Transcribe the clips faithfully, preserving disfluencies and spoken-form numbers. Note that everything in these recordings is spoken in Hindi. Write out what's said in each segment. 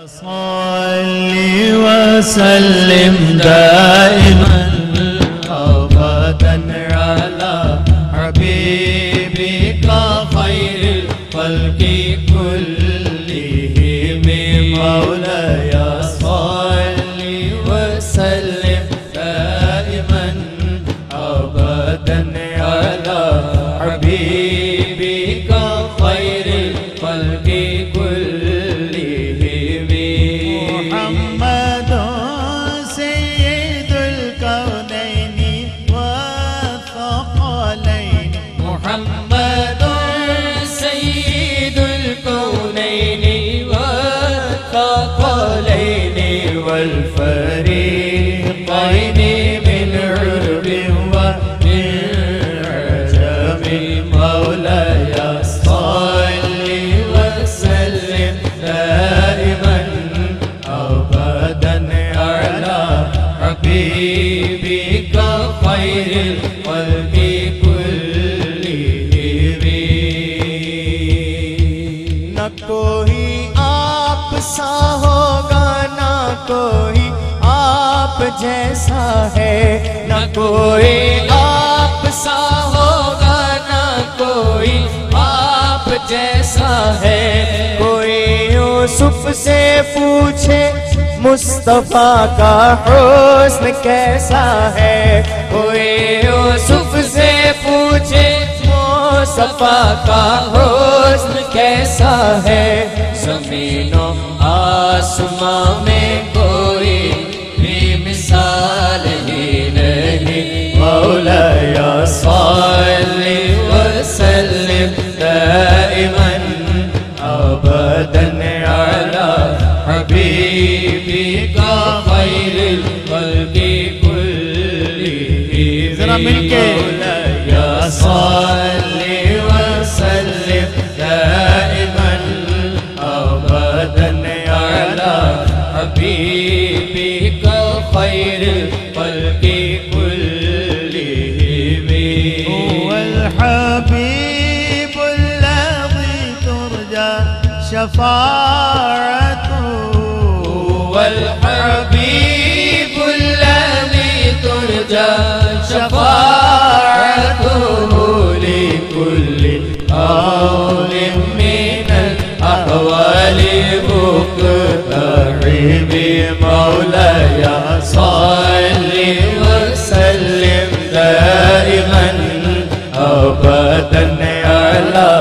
सल्ली वसल्लिम दाइमन अबदन अला हबीबिका खैरिल खल्क़ि कुल्लिहिम मौलाया सल्ली वसल्लिम दाइमन अबदन अला हबीबिका खैरिल खल्क़ि والفريقين من عرب ومن عجم مولاي صل وسلم دائما أبدا على حبيبك خير الخلق كلهم. न कोई आप सा होगा ना कोई आप जैसा है, न कोई आप सा होगा ना कोई आप जैसा है। कोई यूसुफ से पूछे मुस्तफा का हुस्न कैसा है, कोई यूसुफ से पूछे मुस्तफा का हुस्न कैसा है। ज़मीनो आसमां में कोई भी मिसाल ही नहीं, मौलाया सल्ली वसल्लिम दाइमन अबदन अला हबीबिका खैरिल खल्क़ि कुल्लिहिम. जरा मिलके मौलाया सल्ली वसल्लिम दाइमन अबदन अला हबीबिका खैरिल खल्क़ि कुल्लिहिम. हुवल हबीबुल लज़ी तुरजा शफ़ाअतुहु, हुवल हबीबुल लज़ी तुरजा शफ़ाअतुहु लिकुल्लि हालिम मिनल अहवालि मुक़तरिब. मौलाया सल्ली वसल्लिम दाइमन अबदन अला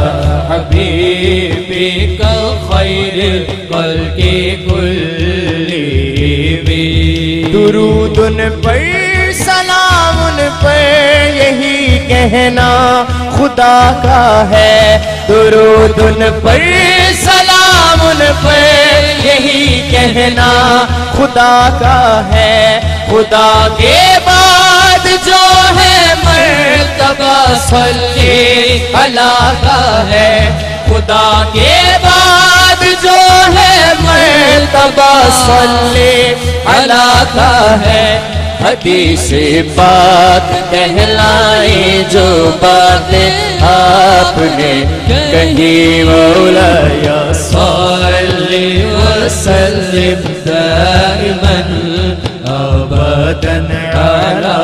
हबीबिका खैरिल खल्क़ि कुल्लिहिम. दुरूद उन पर सलाम उन पर यही कहना खुदा का है, दुरूद उन पर सलाम उन पर यही कहना खुदा का है। खुदा के बाद जो है मर्तबा सल्ली अला का है, खुदा के बाद जो है मर्तबा सल्ली अला का है। हदीस पाक कहलाई जो बातें आपने कही, मौलाया सल्ली वसल्लिम दाइमन अबदन अला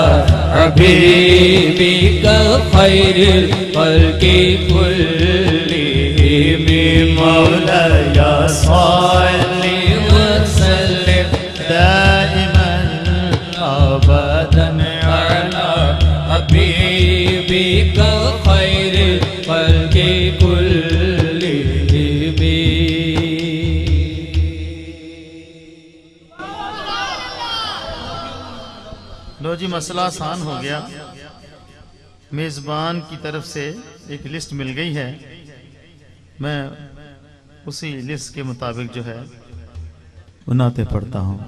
हबीबिका खैरिल खल्क़ि कुल्लिहिम. मौलाया सल्ली वसल्लिम दाइमन अबदन अला हबीबिका खैरिल खल्क़ि कुल्लिहिम. लो जी, मसला आसान हो गया। मेज़बान की तरफ से एक लिस्ट मिल गई है, मैं उसी लिस्ट के मुताबिक जो है वो नाते पढ़ता हूँ।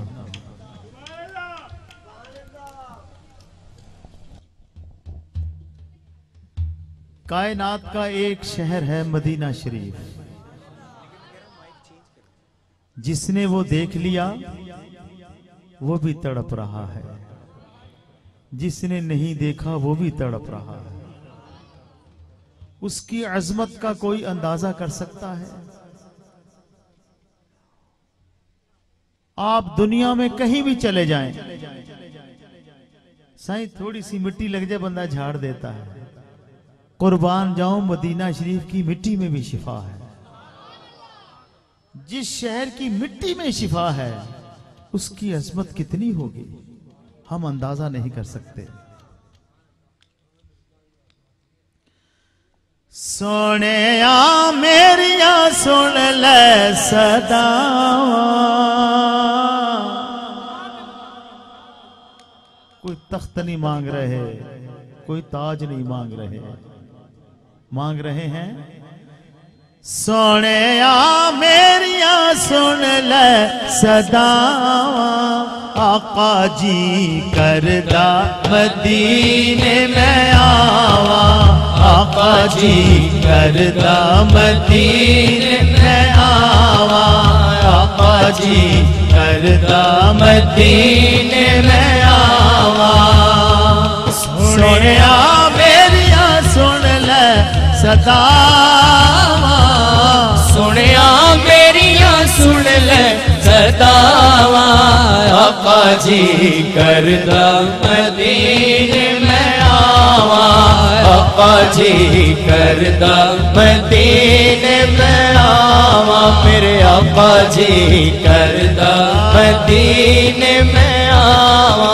कायनात का एक शहर है मदीना शरीफ, जिसने वो देख लिया वो भी तड़प रहा है, जिसने नहीं देखा वो भी तड़प रहा है। उसकी अजमत का कोई अंदाजा कर सकता है? आप दुनिया में कहीं भी चले जाएं, साईं थोड़ी सी मिट्टी लग जाए बंदा झाड़ देता है। कुर्बान जाऊं मदीना शरीफ की मिट्टी में भी शिफा है। जिस शहर की मिट्टी में शिफा है उसकी अजमत कितनी होगी हम अंदाजा नहीं कर सकते। सोने आ मेरिया सुन ले सदा, कोई तख्त नहीं मांग रहे, कोई ताज नहीं मांग रहे, मांग रहे हैं सोने आ मेरिया सुन ले सदा, आका जी करदा मदीने में आवा, आका जी करदा मदीने में आवा, आका जी करदा मदीने में आवा। सुनिया मेरिया सुन ले सदा, सुनिया मेरिया सुन ले सदावा, आका जी करदा मदीने में आवा, आका जी करदा मदीने में आवा, मेरे आका जी करदा मदीने में आवा।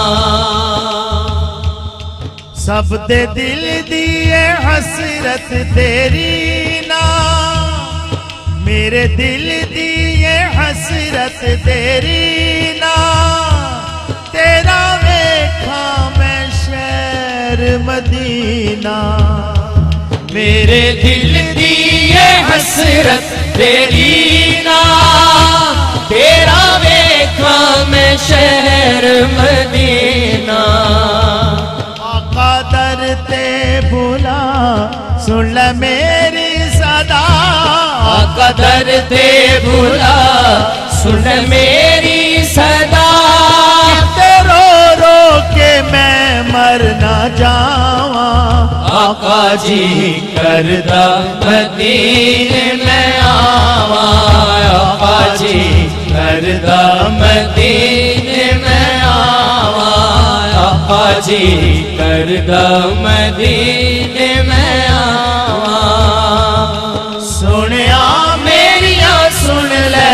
सब दे दिल दिए हसरत तेरी ना, मेरे दिल दिए हसरत तेरी ना, तेरा देखा मैं शहर मदीना, मेरे दिल दिए हसरत तेरी ना, तेरा देखा मैं शहर मदीना। आका दर ते बुला सुन ले मेरी सदा, आका दर ते बुला सुन मेरी सदा, रो रो के मैं मर ना जावा, आका जी करदा मदीने में आवा, आका जी करदा मदीने में आवा, आका जी करदा मदीने में आवा। सुनिया मेरिया सुन ले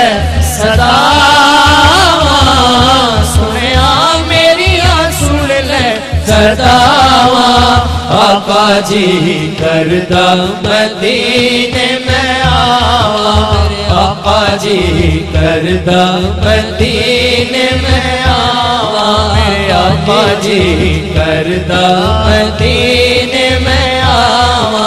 सदावा, सुनिया मेरिया सुन ले सदावा, आका जी करदा मदीने में आवा, आका जी करदा मदीने में आवा, आका जी करदा मदीने में आवा।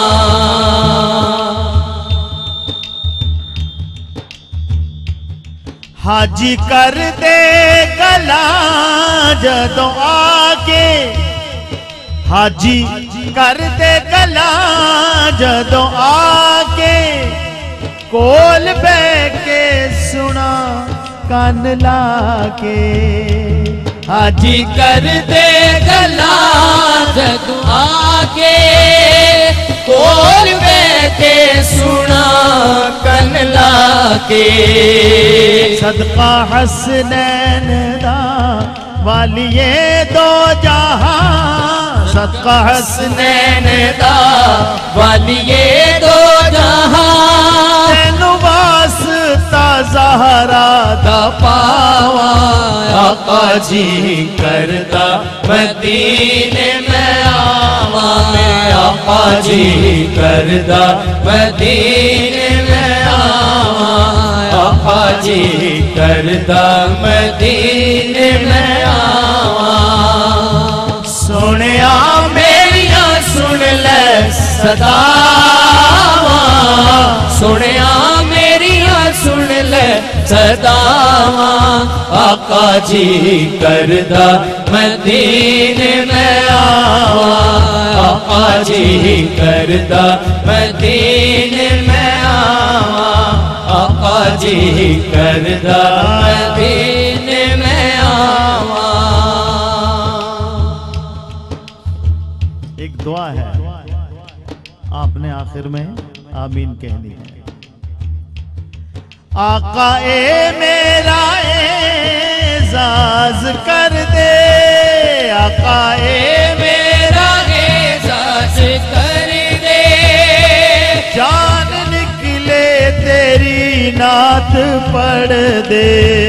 हाजी कर दे गला जदों आके, हाजी कर दे गला जदों आके, कोल बह के सुना कान लाके, हाजी कर दे गला जदों आके, कोल बह के सुना कन लाके। सदका हसनैन दा वालिए दो जहां, सदका हसनैन दा वालिए दो जहां, तेनु वास्ता ज़हरा दा पावा, आका जी करदा मदीने में आवा, आका जी करदा मदीने में आवा, आका जी करदा मदीने में आवा। सुनिया मेरिया सुन ले सदावा, सुनिया मेरिया सुन ले सदावा, आका जी करदा मदीने में आवा, आका जी करदा मदीने में आवा, आका जी करदा मदीने में आवा। एक दुआ है आपने आखिर में आमीन कहनी है। आका ए मेरा ए आकाए मेरा एजाज कर दे, जान निकले तेरी नात पढ़ दे।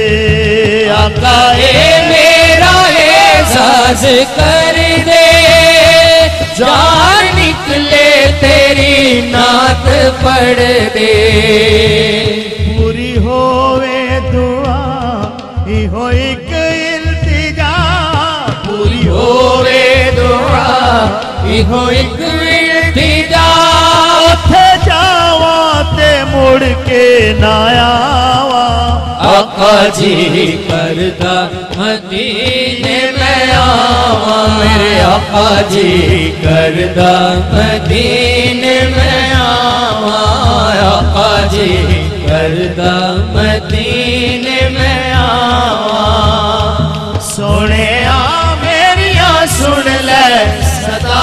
आकाए मेरा एजाज कर दे, जान निकले तेरी नात पढ़ दे। पूरी होवे दुआ इहो एक इल्तिजा, पूरी होवे दुआ इहो एक इल्तिजा। उथे जावा ते मुड़ के ना आवा, आका जी करदा मदीने में आवा, मेरे आका जी करदा मदीने में आवा, आका जी करदा मदीने में आवा। सोने आ मेरिया सुन ले सदा,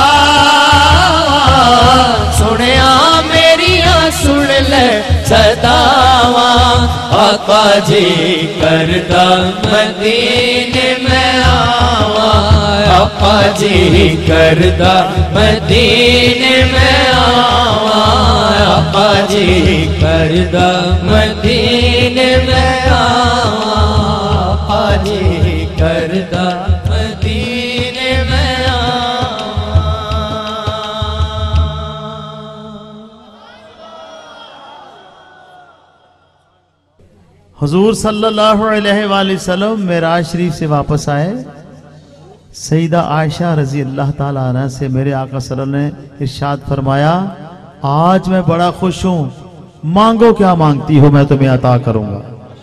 सुने आ मेरिया सुन ले सदावा। आका जी करदा मदीने में आवा, आका जी करदा मदीने में आवा, आका जी करदा मदीने में आवा, आका जी करदा मदीने में आवा। हुजूर सल्लल्लाहु अलैहि वसल्लम मेराज शरीफ से वापस आए। सईदा आयशा रजी अल्लाह ताला अन्हा से मेरे आका सल्लल्लाहु अलैहि वसल्लम ने इरशाद फरमाया, आज मैं बड़ा खुश हूं, मांगो क्या मांगती हो मैं तुम्हें अता करूंगा।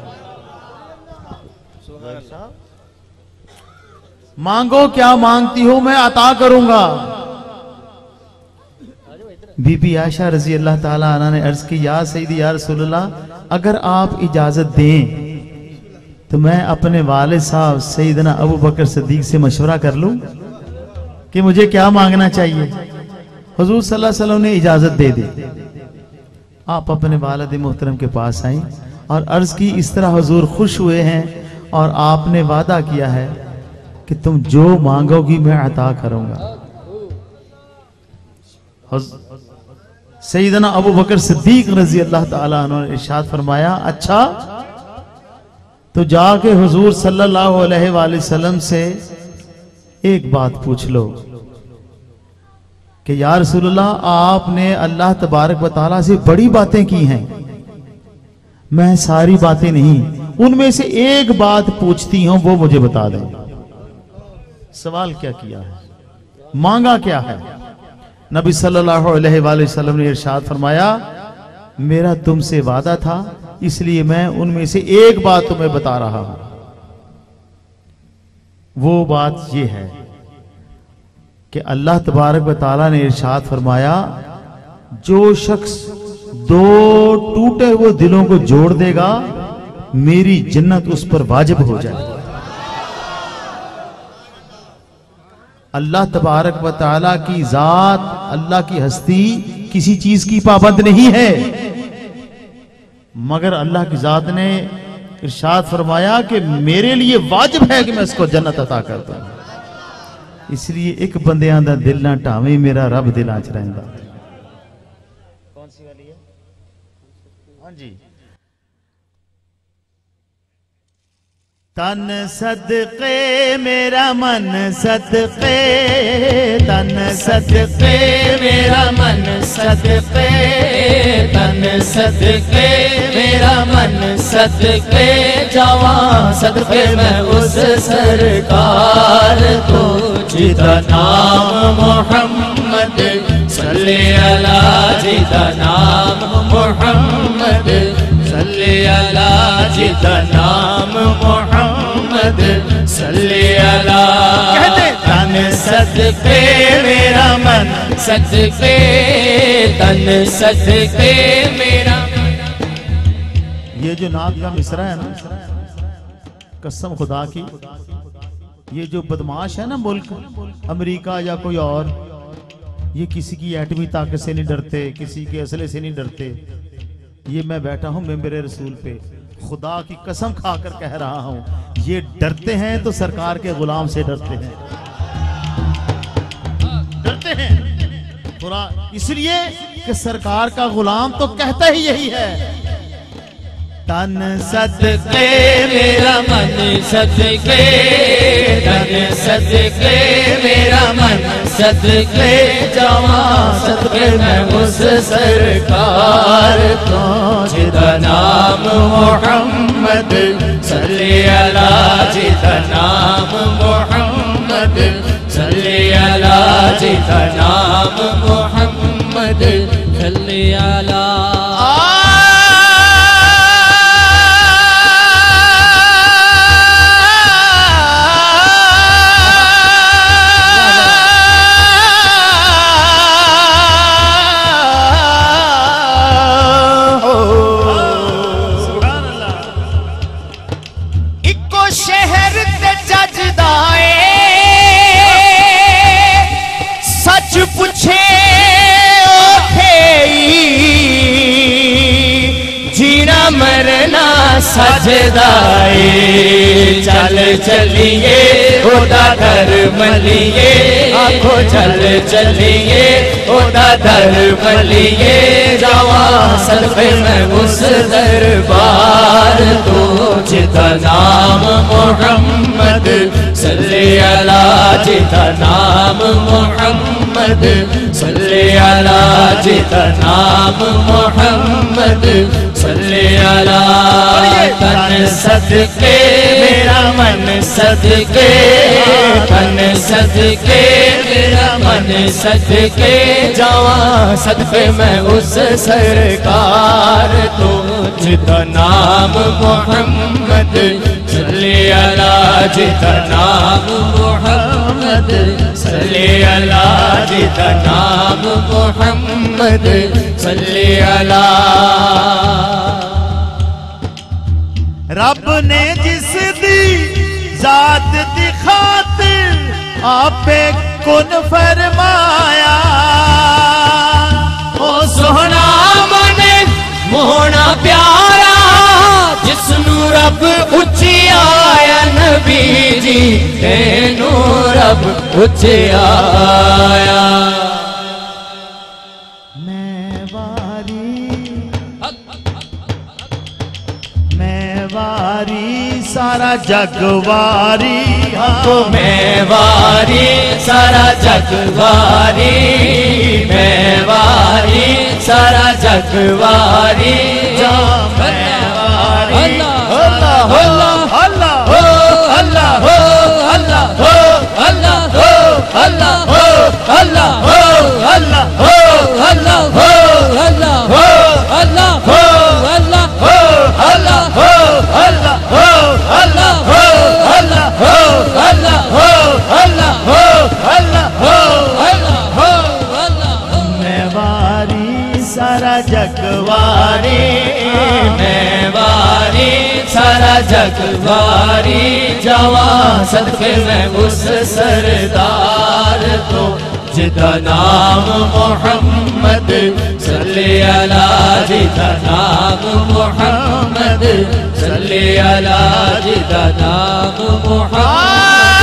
मांगो क्या मांगती हो मैं अता करूंगा। बीबी आयशा रजी अल्लाह ताला अन्हा ने अर्ज की, या सईदी या रसूलल्लाह, अगर आप इजाजत दें तो मैं अपने वालिद साहब सईदना अबू बकर सिद्दीक से मशवरा कर लूं कि मुझे क्या मांगना चाहिए। हुजूर सल्लल्लाहु अलैहि वसल्लम ने इजाजत दे दी। आप अपने वालिद मोहतरम के पास आई और अर्ज की, इस तरह हुजूर खुश हुए हैं और आपने वादा किया है कि तुम जो मांगोगी मैं अता करूंगा। सईदना अबू बकर सिद्दीक रजी अल्लाह ताला अन्हु ने इरशाद फरमाया, अच्छा तो जाके हुजूर सल्लल्लाहु अलैहि वसल्लम से एक बात पूछ लो कि या रसूलल्लाह, आपने अल्लाह तबारक व तआला से बड़ी बातें की हैं, मैं सारी बातें नहीं, उनमें से एक बात पूछती हूं, वो मुझे बता दें। सवाल क्या किया है, मांगा क्या है? नबी सल्लल्लाहु अलैहि वसल्लम ने इरशाद फरमाया, मेरा तुमसे वादा था, इसलिए मैं उनमें से एक बात तुम्हें बता रहा हूं। वो बात ये है कि अल्लाह तबारक व तआला ने इरशाद फरमाया, जो शख्स दो टूटे हुए दिलों को जोड़ देगा, मेरी जन्नत उस पर वाजिब हो जाएगी। अल्लाह तबारक व तआला की जात, अल्लाह की हस्ती किसी चीज की पाबंद नहीं है, मगर अल्लाह की जात ने इरशाद फरमाया कि मेरे लिए वाजिब है कि मैं इसको जन्नत अता करता हूं। इसलिए एक बंदियां दा दिल ना ढावे, मेरा रब दिलां च रहिंदा। कौन सी वाली है? हाँ जी। तन सदके मेरा मन सदके, तन सदके मेरा मन सदके, तन सदके मेरा मन सदके जावा, सदके मैं उस सरकार को जिदा नाम मोहम्मद सल्ले अला, जिदा नाम मोहम्मद सल्ले अला, जिदा नाम मोहम्मद सल्ले अला। कहते तन सदके मेरा मन सदके, तन सदके मेरा। ये जो नात का मिसरा है ना, कसम खुदा की, ये जो बदमाश है ना मुल्क अमेरिका या कोई और, ये किसी की एटमी ताकत से नहीं डरते, किसी के असले से नहीं डरते। ये मैं बैठा हूं मेरे रसूल पे, खुदा की कसम खाकर कह रहा हूं, ये डरते हैं तो सरकार के गुलाम से डरते हैं। थोड़ा इसलिए कि सरकार का गुलाम तो कहता ही यही है, तन सदके मेरा मन सदके, तन सदके मेरा मन सदके जावा, सदके मैं उस सरकार को जिदा नाम मोहम्मद सल्ली अला, जिदा नाम मोहम्मद सल्ली अला, जिदा नाम मोहम्मद सल्ली अला। मरना सजदाए, चल चलिए ओदा दर मलिए, आखो चल चलिए ओदा दर मलिए, जावा सदके में उस दरबार तो जिदा नाम मोहम्मद सल्ली अला, जिदा नाम मोहम्मद सल्ली अला, जिदा नाम मोहम्मद सल्ली अला। तन सदके मेरा मन सदके, तन सदके मेरा मन सदके जावा, सदके मैं उस सरकार तो जिदा नाम मोहम्मद सल्ली अला, जिदा नाम मोहम्मद सल्ली अला, जिदा नाम मोहम्मद सल्ली अला। रब ने जिस दी जात दी खातिर आपे कुन फरमाया, ओ सोहना मन मोहना प्यारा, जिसनू रब उचिया नबी जी, तेनू रब उचिया। मैं वारी मैं वारी सारा जगवारी, तो मैं वारी सारा जगवारी, मैं वारी सारा जगवारी, जा मैं वारी। अल्लाह अल्लाह अल्लाह हो अल्लाह हो अल्लाह हो अल्लाह हो अल्लाह हो अल्लाह हो अल्लाह हो अल्लाह हो अल्लाह हो अल्लाह हो अल्लाह हो अल्लाह हो अल्लाह हो अल्लाह हो अल्लाह हो अल्लाह हो अल्लाह हो अल्लाह हो अल्लाह हो अल्लाह। मैं वारी सारा जगवारी, मैं वारी सारा जगवारी, जावा सदके में उस सरदार तो जिदा नाम मोहम्मद सल्ली अला, जिदा नाम मोहम्मद सल्ली अला, जिदा नाम मोहम्मद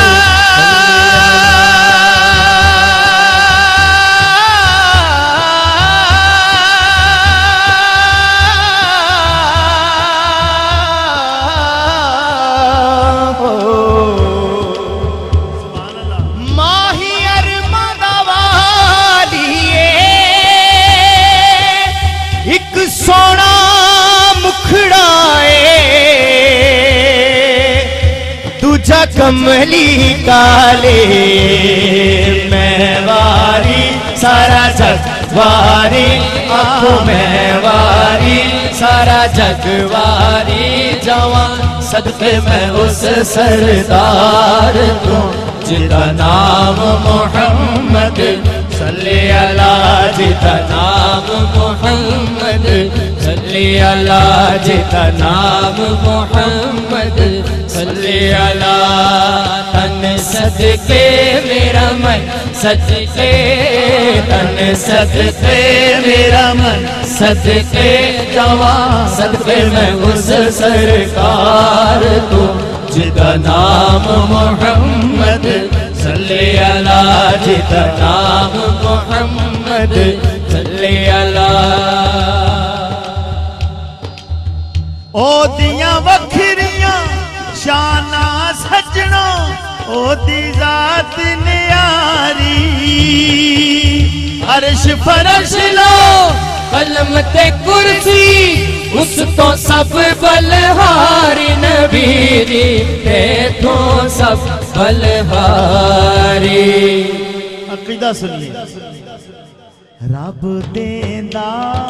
कमली काले, मैं वारी सारा जगवारी, आँखों में वारी सारा जगवारी, जावा सदके में उस सरदार को जिदा नाम मोहम्मद सल्ली अला, जिदा नाम मोहम्मद सल्ली अला, जिदा नाम मोहम्मद सल्ली अला। तन सदके मेरा मन सदके, तन सदके मेरा मन सदके जावा, सदके में उस सरकार को जिदा नाम मोहम्मद सल्ले अला जिदा नाम मोहम्मद सल्ले अला। ओ दियां वखरियां शाना सजना ओदी जात न्यारी अर्श फरश लो कलम ते कुर्सी उस तो सब बलहारी नबी जी ते तो सब बलहारी। अकीदा सुनिए रब देंदा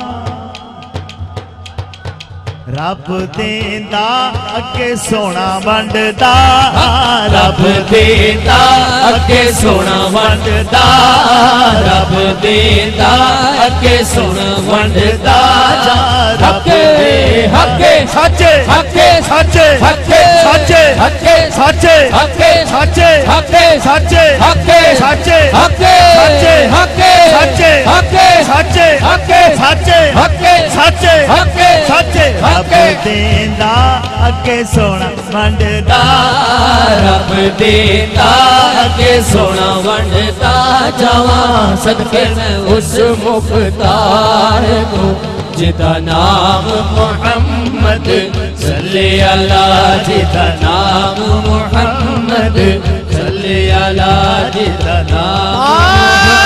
रब देंदा अगे सोना वंडदा रब देंदा अगे सोना वंडदा रब देंदा अगे सोना वंडदा हके हके सच्चे हके सच्चे हके सच्चे हके सच्चे हके सच्चे हके सच्चे हके सच्चे हके सच्चे हके सच्चे हके सच्चे हके सच्चे हके सच्चे हके सच्चे रब हके देंदा अगे सोना वंडदा रब देंदा अगे सोना वंडदा जावा सदके मैं उस मुख्तार को जिदा नाम मोहम्मद सल्ले अला जिदा नाम मोहम्मद सल्ले अला जिदा नाम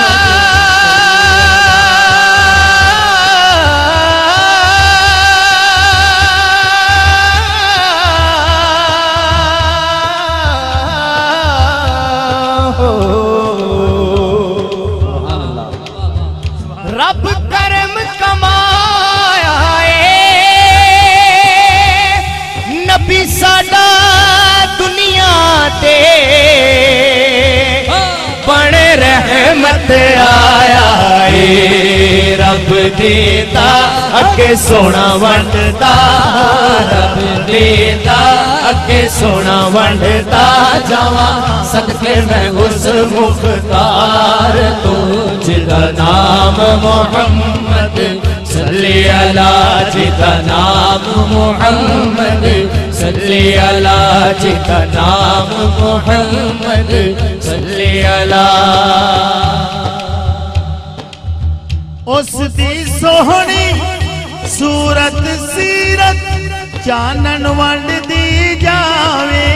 रब करम कमाया नबी साडा दुनिया ते बण रहमत आया है रब देता अगे सोना वंडदा रब देता अगे सोना वंडदा जावा सदके मैं उस मुख्तार तो जिदा नाम मोहम्मद सल्ले अला जिदा नाम मोहम्मद सल्ले अला जिदा नाम मोहम्मद सल्ले अला। उस दी सोहनी सूरत सीरत चानन वंड दी जावे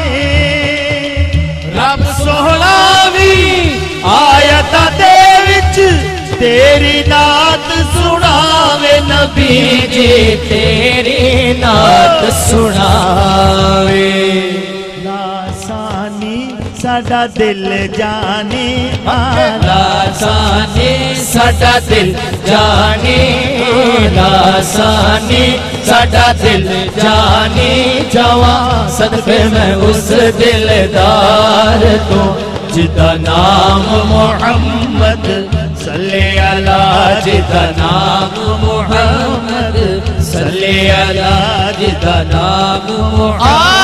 रब सोहना भी आयत दे विच तेरी नात सुनावे नबी जी तेरी नात सुनावे लासानी साडा दिल जाने लासानी साडा दिल जाने लासानी साडा दिल जाने जावा सदके मैं उस दिलदार तो जिदा नाम मोहम्मद सल्ले अला जिदा नाम मोहम्मद सल्ले अला जिदा नाम मोहम्मद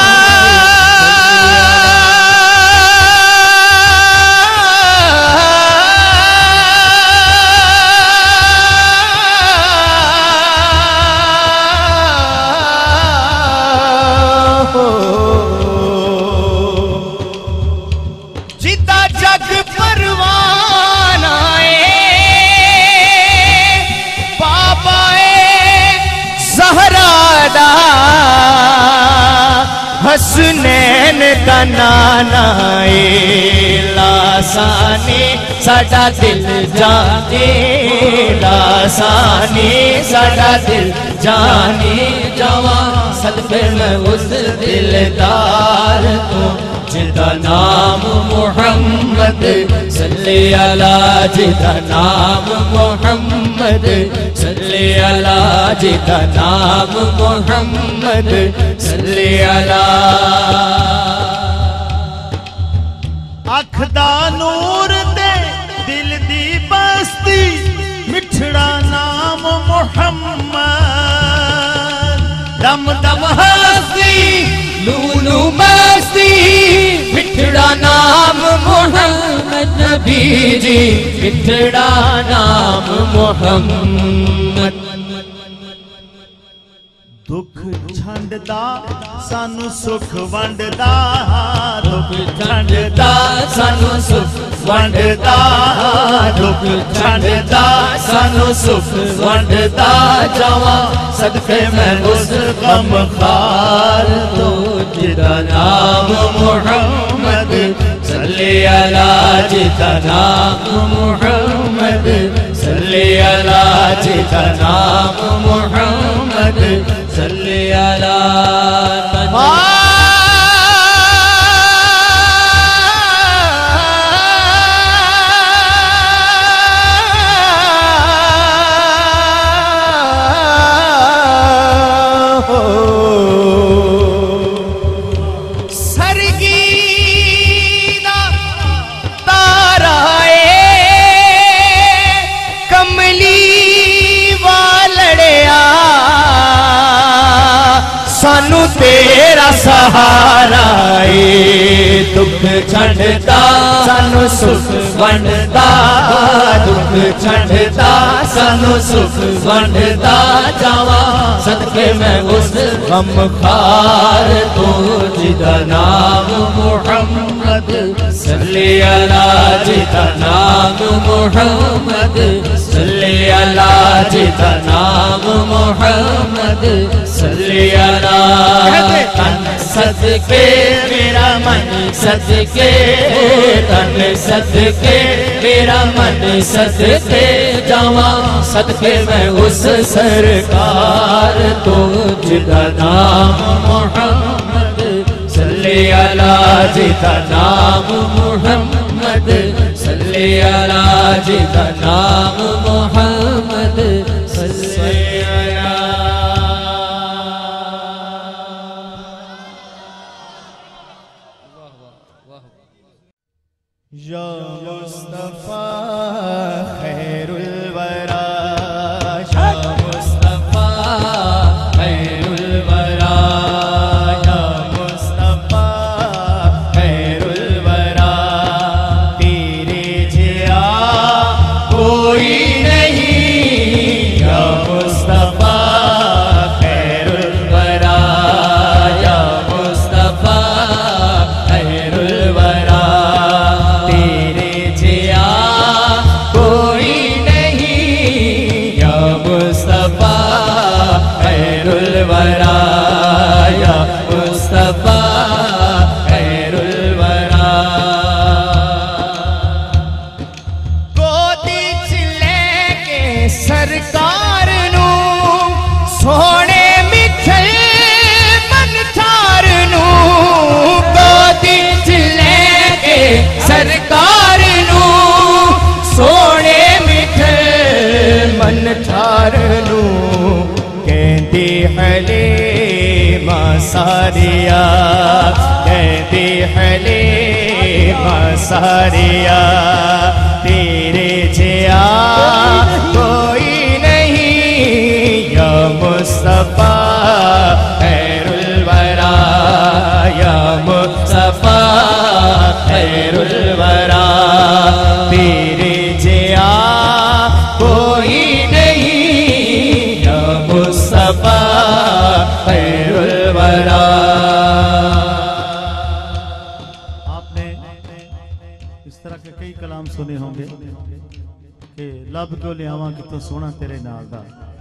जिदा जग परवाना बाबा ज़हरा दा हसनैन दा नाना लासानी साडा दिल जाने लासानी साडा दिल जाने जावा सदके मैं उस दिलदार को जिदा नाम मोहम्मद सल्ले अला जिदा नाम मोहम्मद सल्ले अला जिदा नाम मोहम्मद सल्ले अला। अख दा नूर दे दिल दी बस्ती मिठड़ा नाम मोहम्मद दम दम हस्ती लूलू मस्ती मिठड़ा नाम मोहम्मद नबी जी मिठड़ा नाम मोहम्मद। दुख छंडदा सानू सुख वंडदा दुख छंडदा सानू सुख वंडदा दुख छंडदा सानू सुख वंडदा जावा सदके मैं उस गम खार तो जिदा नाम मुहम्मद सल्ली अला जिदा नाम मुहम्मद सल्ली अला जिदा नाम मुहम्मद सल्ली अला सानू तेरा सहारा ए दुख छंडदा सानू सुख वंडदा दुख छंडदा सानू सुख वंडदा जावा सदके मैं उस गम खार तो जिदा नाम मुहम्मद सल्ली अला जिदा नाम मुहम्मद सल्ली अला जिदा नाम मुहम्मद सल्ली अला तन सदके मेरा मन सदके तन सदके मेरा मन सदके जावा सदके मैं उस सरकार तो जिदा नाम मुहम्मद सल्ली अला जिदा नाम मुहम्मद सल्ली अला जिदा नाम मुहम्मद सल्ली अला या मुस्तफा खैरुल वरा या मुस्तफा खैरुल वरा या मुस्तफा खैरुल वरा तेरे जिया कोई नहीं या मुस्तफा खैरुल वरा या मुस्तफा खैरुल वरा तेरे जिया कोई नहीं या मुस्तफा खैरुल वरा या मुस्तफा खैरुल वरा गोदी च लेके सरकार नू सोने मिठल मन ठार नू गोदी च लेके सरकार नू सोने मिठल मन ठार नू कहते हले मां सारिया कहते हले मां सारिया तेरे जिया कोई नहीं या मुस्तफा खैरुल वरा या मुस्तफा खैरुल वरा तेरे जिया कोई नहीं या मुस्तफा खैरुल वरा। आपने इस तरह के कई कलाम सुने होंगे कि लब क्यों ले आवा कि तो सोना तेरे नाल दा।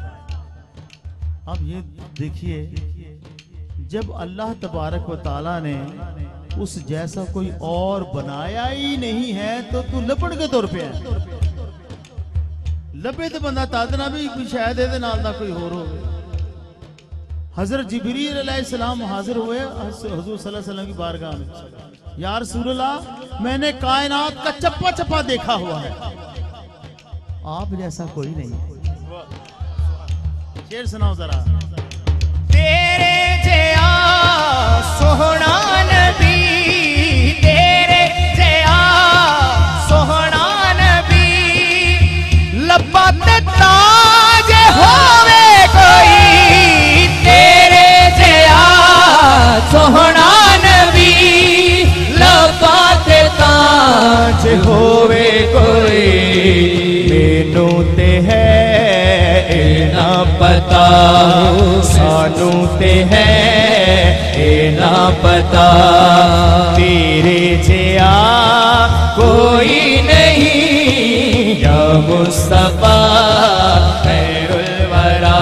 अब ये देखिए जब अल्लाह तबारक व तआला ने उस जैसा कोई और बनाया ही नहीं है तो तू लपड़ के तौर पे है लबे तो बंदा तादना भी कोई शायद ए नाल दा कोई होर हो। हजरत जिब्रील अलैहिस्सलाम हाजिर हुए हुजूर सल्लल्लाहु अलैहि वसल्लम की बारगाह में, या रसूलल्लाह मैंने कायनात का चप्पा चप्पा देखा हुआ है, आप जैसा कोई नहीं। शेर सुनाओ जरा। तेरे जया सोहना नबी तेरे जया सोहना नबी लब्बा ते ताज होवे कोई तेरे जया सोहना नबी लब्बा ते ताज होवे कोई मैनू ते है ना पता सानू ते है ए ना पता तेरे जिया कोई नहीं या मुस्तफा खैरुल वरा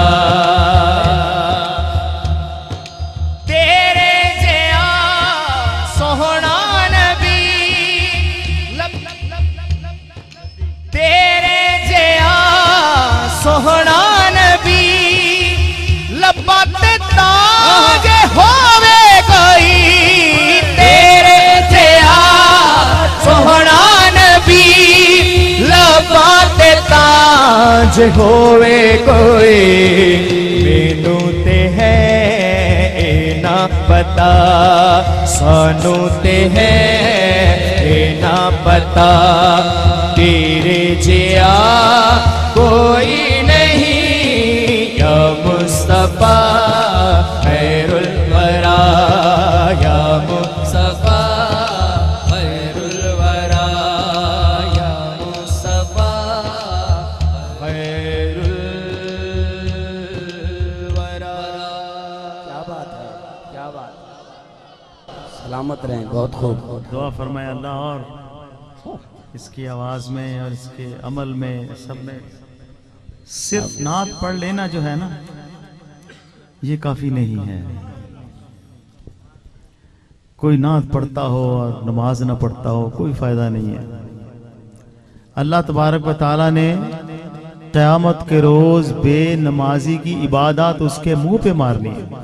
तेरे जिया सोहना नबी तेरे जिया सोहना नबी लब्बा ते ताज होवे कोई तेरे जिया सोहना नबी लब्बा ते ताज होवे कोई मैनू ते है ए ना पता सानू ते है ए ना पता तेरे जिया कोई नहीं या मुस्तफा खैरुल वरा या मुस्तफा खैरुल वरा या मुस्तफा खैरुल वरा। क्या बात है, क्या बात। सलामत रहें, बहुत खूब। दुआ फरमाए अल्लाह और इसकी आवाज में और इसके अमल में सब में सिर्फ नात पढ़ लेना जो है ना ये काफी नहीं है। कोई नात पढ़ता हो और नमाज ना पढ़ता हो कोई फायदा नहीं है। अल्लाह तबारक व तआला ने क़यामत के रोज बेनमाजी की इबादत उसके मुंह पे मारनी है।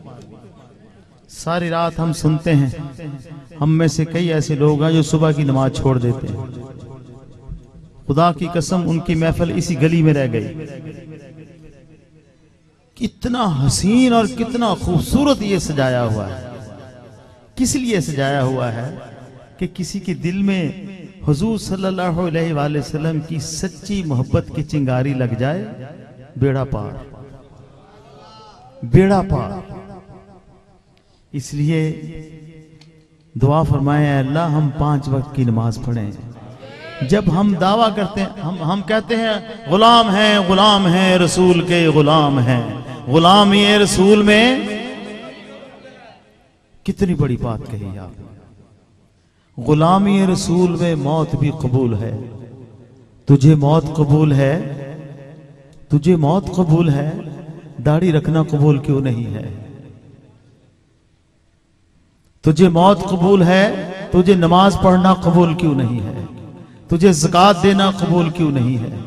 सारी रात हम सुनते हैं, हम में से कई ऐसे लोग हैं जो सुबह की नमाज छोड़ देते हैं। खुदा की कसम उनकी महफिल इसी गली में रह गई। कितना हसीन और कितना खूबसूरत ये सजाया हुआ है। किस लिए सजाया हुआ है कि किसी के दिल में हुजूर सल्लल्लाहु अलैहि वसल्लम की सच्ची मोहब्बत की चिंगारी लग जाए, बेड़ा पार, बेड़ा पार। इसलिए दुआ फरमाए अल्लाह हम पांच वक्त की नमाज पढ़ें। जब हम दावा करते हैं, हम हम कहते हैं गुलाम हैं, गुलाम हैं, रसूल के गुलाम हैं। गुलाम ये रसूल में कितनी बड़ी बात कही आपने। गुलामी रसूल में मौत भी कबूल है। तुझे मौत कबूल है, तुझे मौत कबूल है, दाढ़ी रखना कबूल क्यों नहीं है? तुझे मौत कबूल है, तुझे नमाज पढ़ना कबूल क्यों नहीं है? तुझे ज़कात देना कबूल क्यों नहीं है?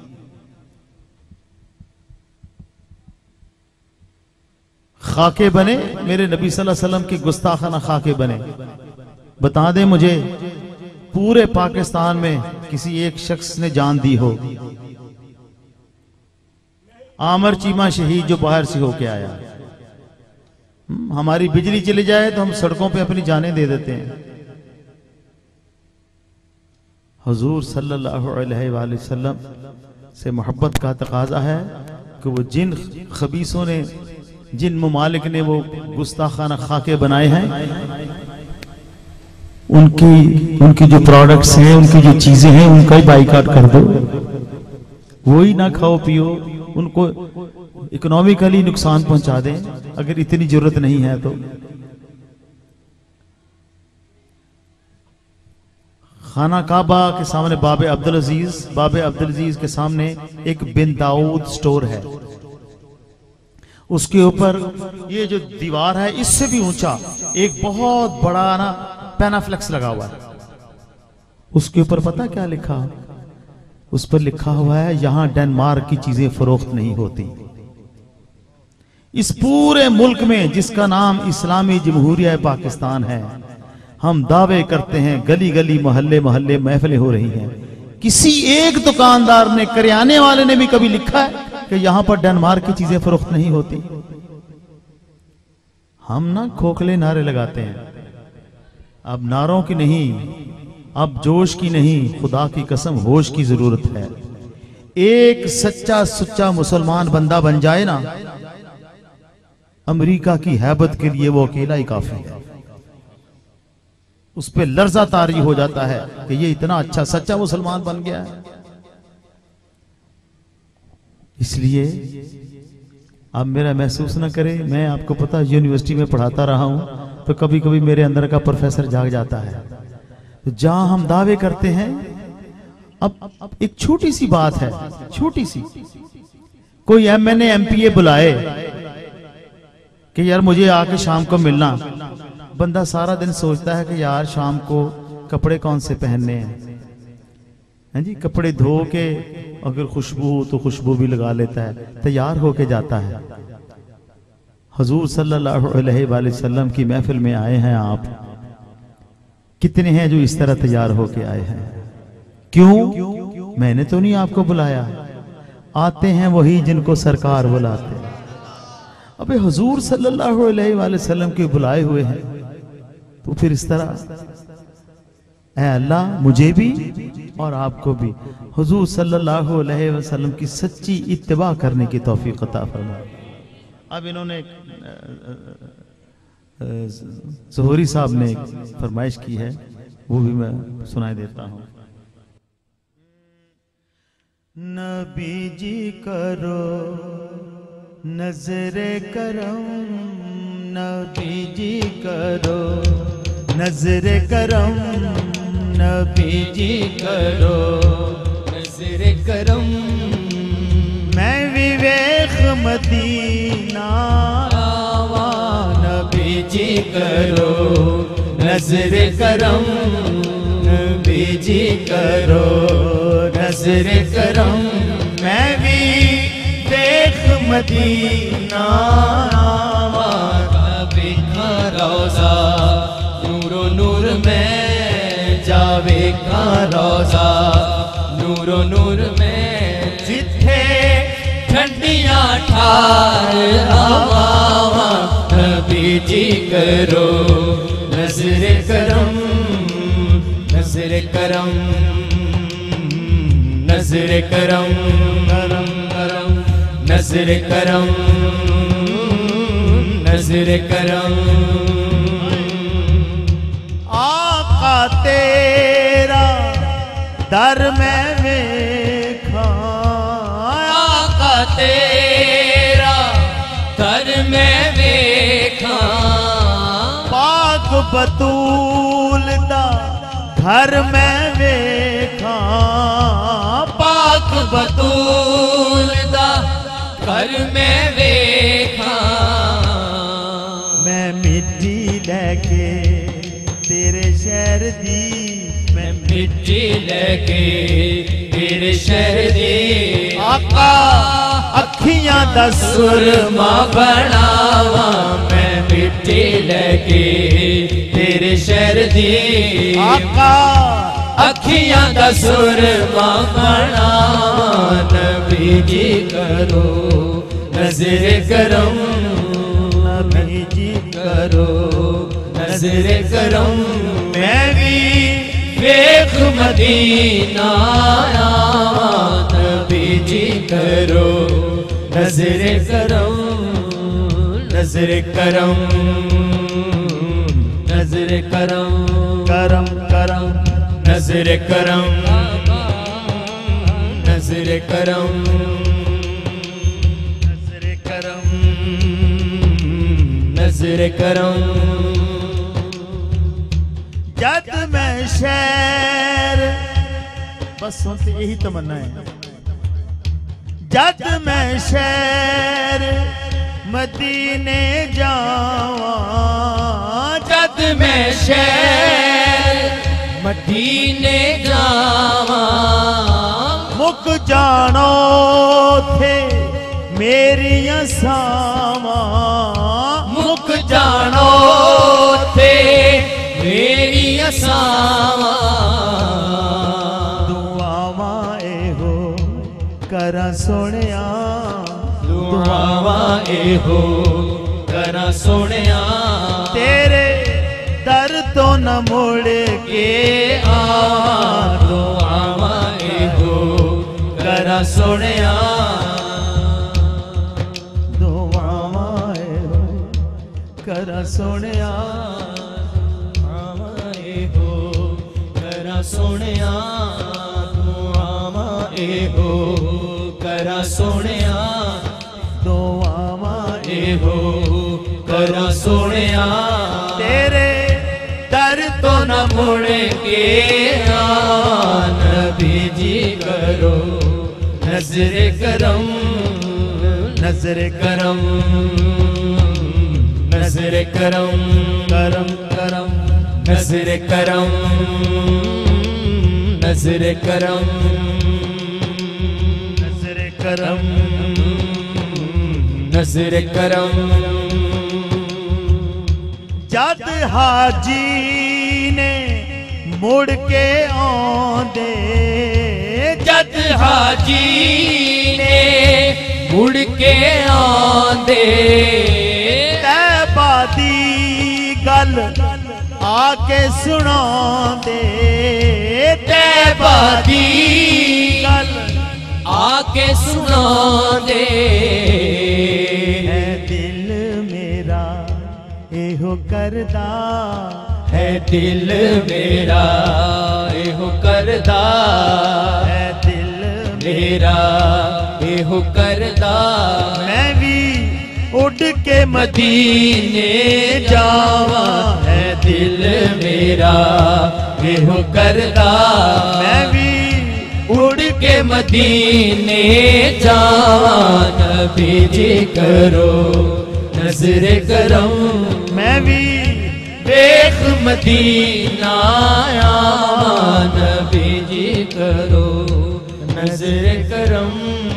खाके बने मेरे नबी सल्लल्लाहु अलैहि वसल्लम की गुस्ताखाना खाके बने। बता दे मुझे पूरे पाकिस्तान में किसी एक शख्स ने जान दी हो। आमर चीमा शहीद जो बाहर से होके आया। हमारी बिजली चली जाए तो हम सड़कों पे अपनी जानें दे देते हैं। हुजूर सल्लल्लाहु अलैहि वसल्लम से मोहब्बत का तकाजा है कि वो जिन खबीसों ने, जिन ममालिक ने वो गुस्ताखाना खाके बनाए हैं, उनकी उनकी जो प्रोडक्ट्स हैं, उनकी जो चीजें हैं, उनका ही बाइकाट कर दो। वही ना खाओ पियो, उनको इकोनॉमिकली नुकसान पहुंचा दें अगर इतनी जरूरत नहीं है तो। खाना काबा के सामने बाबे अब्दुल अजीज बाबे अब्दुल अजीज के सामने एक बिन दाऊद स्टोर है। उसके ऊपर ये जो दीवार है इससे भी ऊंचा एक बहुत बड़ा ना पैनाफ्लेक्स लगा हुआ है। उसके ऊपर पता क्या लिखा? उस पर लिखा हुआ है यहां डेनमार्क की चीजें फरोख्त नहीं होती। इस पूरे मुल्क में जिसका नाम इस्लामी जमहूरिया पाकिस्तान है, हम दावे करते हैं गली गली मोहल्ले मोहल्ले महफिलें हो रही हैं। किसी एक दुकानदार ने, करियाने वाले ने भी कभी लिखा है कि यहां पर डेनमार्क की चीजें फरोख्त नहीं होती? हम ना खोखले नारे लगाते हैं। अब नारों की नहीं, अब जोश की नहीं, खुदा की कसम होश की जरूरत है। एक सच्चा सुच्चा मुसलमान बंदा बन जाए ना, अमेरिका की हैबत के लिए वो अकेला ही काफी है। उस पर लर्जा तारी हो जाता है कि ये इतना अच्छा सच्चा मुसलमान बन गया है। इसलिए आप मेरा महसूस ना करें, मैं आपको पता यूनिवर्सिटी में पढ़ाता रहा हूँ तो कभी कभी मेरे अंदर का प्रोफेसर जाग जाता है। तो जहां हम दावे करते हैं, अब एक छोटी सी बात है, छोटी सी, कोई एम मैंने एम पी ए बुलाए कि यार मुझे आके शाम को मिलना, बंदा सारा दिन सोचता है कि यार शाम को कपड़े कौन से पहनने हैं, हैं जी, कपड़े धो के अगर खुशबू हो तो खुशबू भी लगा लेता है, तैयार होके जाता है। हुजूर सल्लल्लाहु अलैहि वसल्लम की महफिल में आए हैं आप, कितने हैं जो इस तरह तैयार होके आए हैं? क्यों? मैंने तो नहीं आपको बुलाया, आते हैं वही जिनको सरकार बुलाते हैं। अबे हुजूर सल्लल्लाहु अलैहि वसल्लम के बुलाए हुए हैं, तो फिर इस तरह, ऐ अल्लाह मुझे भी और आपको भी हुजूर सल्लल्लाहु अलैहि वसल्लम की सच्ची इत्तिबा करने की तौफीक अता फरमा। अब इन्होंने ज़ोहरी साहब ने एक फरमाइश की है, वो भी मैं सुनाई देता हूँ। नबी जी करो नजरे करम, नबी जी करो नजरे करम, नबी जी करो नजरे करम, मैं विवेक मदीना आवा, नबी जी करो नजरे करम, नबी जी करो नजरे करम, मैं विवेक मदीना आवा, काबे का रोजा नूरो नूर में जावे का रोजा नूरो नूर में, जिथे ठंडियां ठार हवावा, नबी जी करो नजरे करम, नजरे करम, नजरे करम, करम करम, नजरे करम, नजरे करम। आका तेरा दर में वेखा, आका तेरा दर में वेखा, पाक बतूल दा घर में वेखा, पाक बतूल दा घर में वेखा, मैं मिट्टी लेके तेरे शहर दी, मैं मिट्टी लेके तेरे शहर दी, आका अखियां दा सुरमा बनावा, मैं मिट्टी लेके तेरे शहर दी, आका अखियां दा सुरमा बनावा, नबी जी करो नजरे करम, नबी जी करो नजरे करम, मैं भी वेख मदीना आवा, नबी जी करो नजरे करम, नजरे करम, नजरे करम, करम करम, नजरे करम, नजरे करम, नजरे करम, नजरे करम, जद मैं शहर, बस सुनते यही तमन्ना है, जद मैं शहर मदीने जावा, जद मैं शहर मदीने जावा, मुक जानो थे मेरियां सावा, मुक जानो थे मेरी असावा, दुआवा एहो करा सोनिया, दुआवा एहो करा सोनिया, तेरे दर तो न मुड़ के आ, दुआवा एहो करा सोनिया, दुआवा एहो करा सोनिया, सोनिया दुआवा एहो करा सोनिया, दुआवा हो करो सोनिया तेरे दर तो न मुड़ के नबी जी करो नजर करम नजर करम नजर करम करम करम नजर करम नजर करम नजर करम नजर करम जद हाजी ने मुड़ के आंदे जद हाजी ने मुड़ के आंदे तैबा दी गल आके सुना दे तैबा दी गल आके सुना दे है दिल मेरा एहो करदा है दिल मेरा एहो करदा है दिल मेरा एहो करदा मैं भी उड़ के मदीने जावा है दिल मेरा एहो करदा मैं भी उड़ के मदीने जावा नबी जी करो नजर करम मैं भी देख मदीना नबी जी करो नजर करम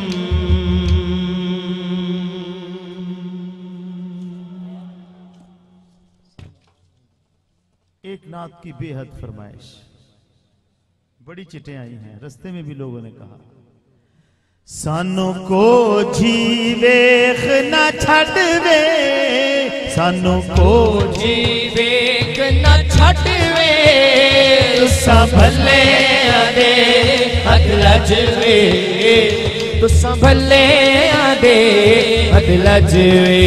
एक नात की बेहद फरमाइश, बड़ी चिट्ठियां आई हैं, रस्ते में भी लोगों ने कहा सानू को जी वेख न छड़वे सानू को जी वेख न छटवे तुसा भले आदे अगलजवे तुसा भले आदे अगलजवे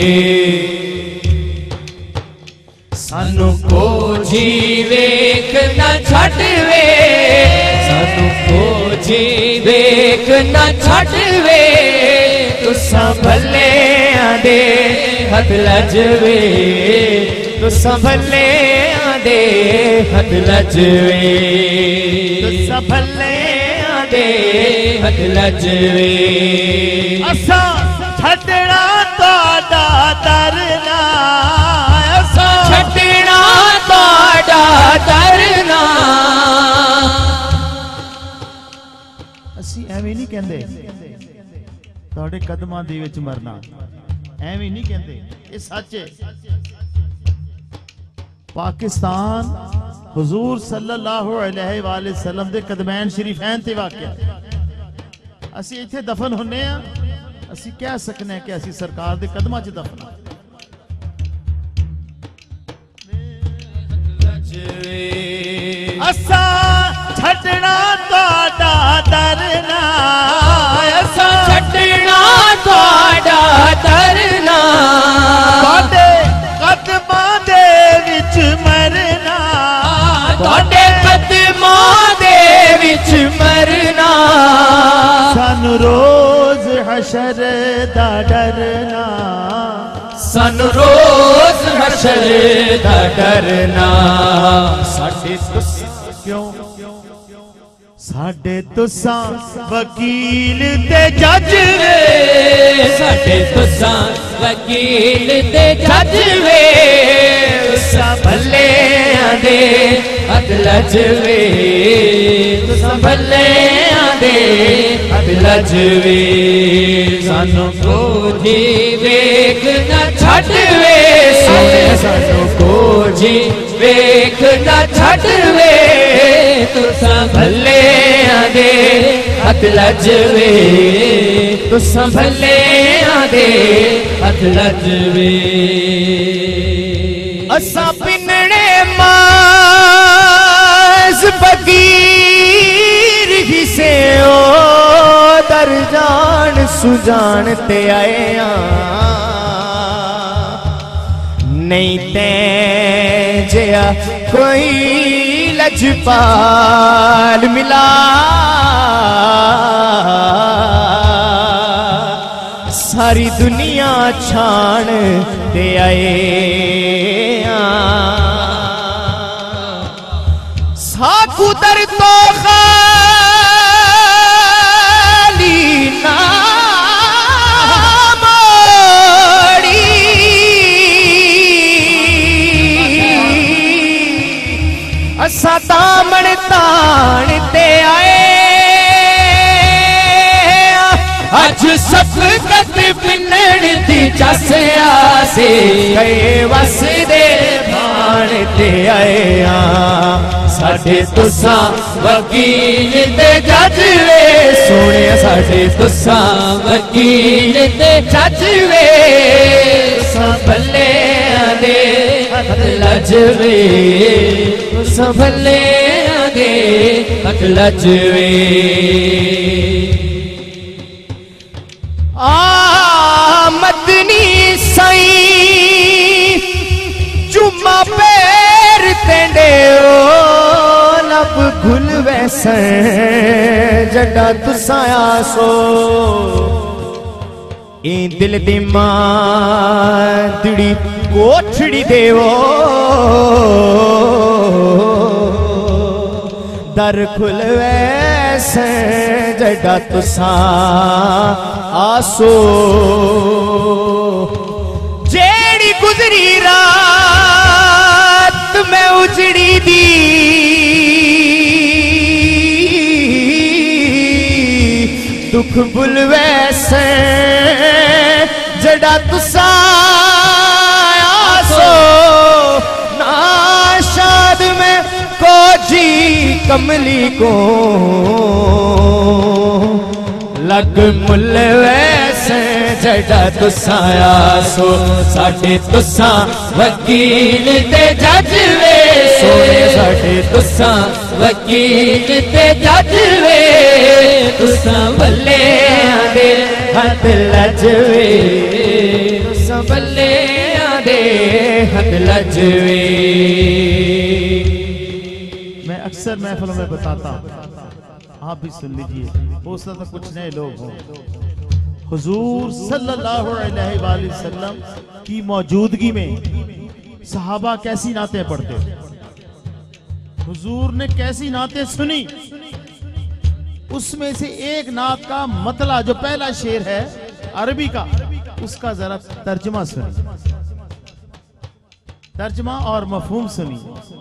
सानू को जी वेख न छटवे सानू को जी वेख न छटवे तुसा भले आदे हद लजवे तुसा भले आदे हद लजवे तुसा भले आदे हद लजवे असा छड़ना तोड़ा डरना असा छटना तोड़ा डरना ਅਸੀਂ ਐਵੇਂ ਨਹੀਂ ਕਹਿੰਦੇ ਤੁਹਾਡੇ ਕਦਮਾਂ ਦੇ ਵਿੱਚ ਮਰਨਾ, ਐਵੇਂ ਨਹੀਂ ਕਹਿੰਦੇ, ਇਹ ਸੱਚ ਹੈ। ਪਾਕਿਸਤਾਨ हुजूर सल्लल्लाहु अलैहि वसल्लम ਦੇ ਕਦਮੈਨ ਸ਼ਰੀਫੈਨ ਤੇ ਵਾਕਿਆ, ਅਸੀਂ ਇੱਥੇ ਦਫਨ ਹੁੰਨੇ ਆ, ਅਸੀਂ ਕਹਿ ਸਕਨੇ ਕਿ ਅਸੀਂ ਸਰਕਾਰ ਦੇ ਕਦਮਾਂ 'ਚ ਦਫਨ ਹਾਂ। असा छड़ना तोड़ा डरना असा छटना तोड़ा डरना तोड़े कदमां दे विच मरना तोड़े कदमां दे विच मरना सानू रोज हशर दा डरना सानू रोज हशर दा डरना साडे क्यों साडे तुसां वकील ते जज वे साडे तुसां वकील ते जज वे तुसां भले आदे अदलज वे तुसां भले आदे अदलज वे सानू को जी वेख न छट वे सानू को जी वेख न छट वे तुसां भले आदे अदलज वे तुसां भले आदे अदलज वे असा पिनने माज फकीर ही से ओ दर जान सुजान ते आए नहीं ते जया कोई लजपाल मिला सारी दुनिया छाण दे आए साकू दर तो खाली ना मोड़ी असा दामन ताण ते आए अज सफकत पिनण दी जस आसे गए वस दे भाण ते आए साडे तुसा वकील ते जज वे सोने साडे तुसा वकील ते जज वे संभले दे लज वे संभले दे लज वे आमदनी सई जुम्मा पैर तेंडे ओ लब घुल वैसे जड़ा तुसाया सो ई दिल दी मांदड़ी कोठड़ी देवो दर खुल वैसे जड़ा तुसा आसो जेड़ी गुजरी रात में उजड़ी दी दुख बुल वैसे जड़ा तुसा आसो नाशाद में को जी कमली को लग मुल वैसे जड़ा तुसा आसो साडे तुसा वकील ते जज वे सोने साडे तुसा वकील ते जज वे तुसा भले दे हथ लजवे तुसा भले दे हथ लजवे। मैं अक्सर महफिलों में बताता हूँ, आप भी सुन लीजिए, हो सकता कुछ नए लोग हों। हुजूर सल्लल्लाहु अलैहि वसल्लम की मौजूदगी में सहाबा कैसी नातें पढ़ते, हुजूर ने कैसी नातें सुनी, उसमें से एक नात का मतला जो पहला शेर है अरबी का, उसका जरा तर्जुमा सुनिए, तर्जुमा और मफहूम सुनिए।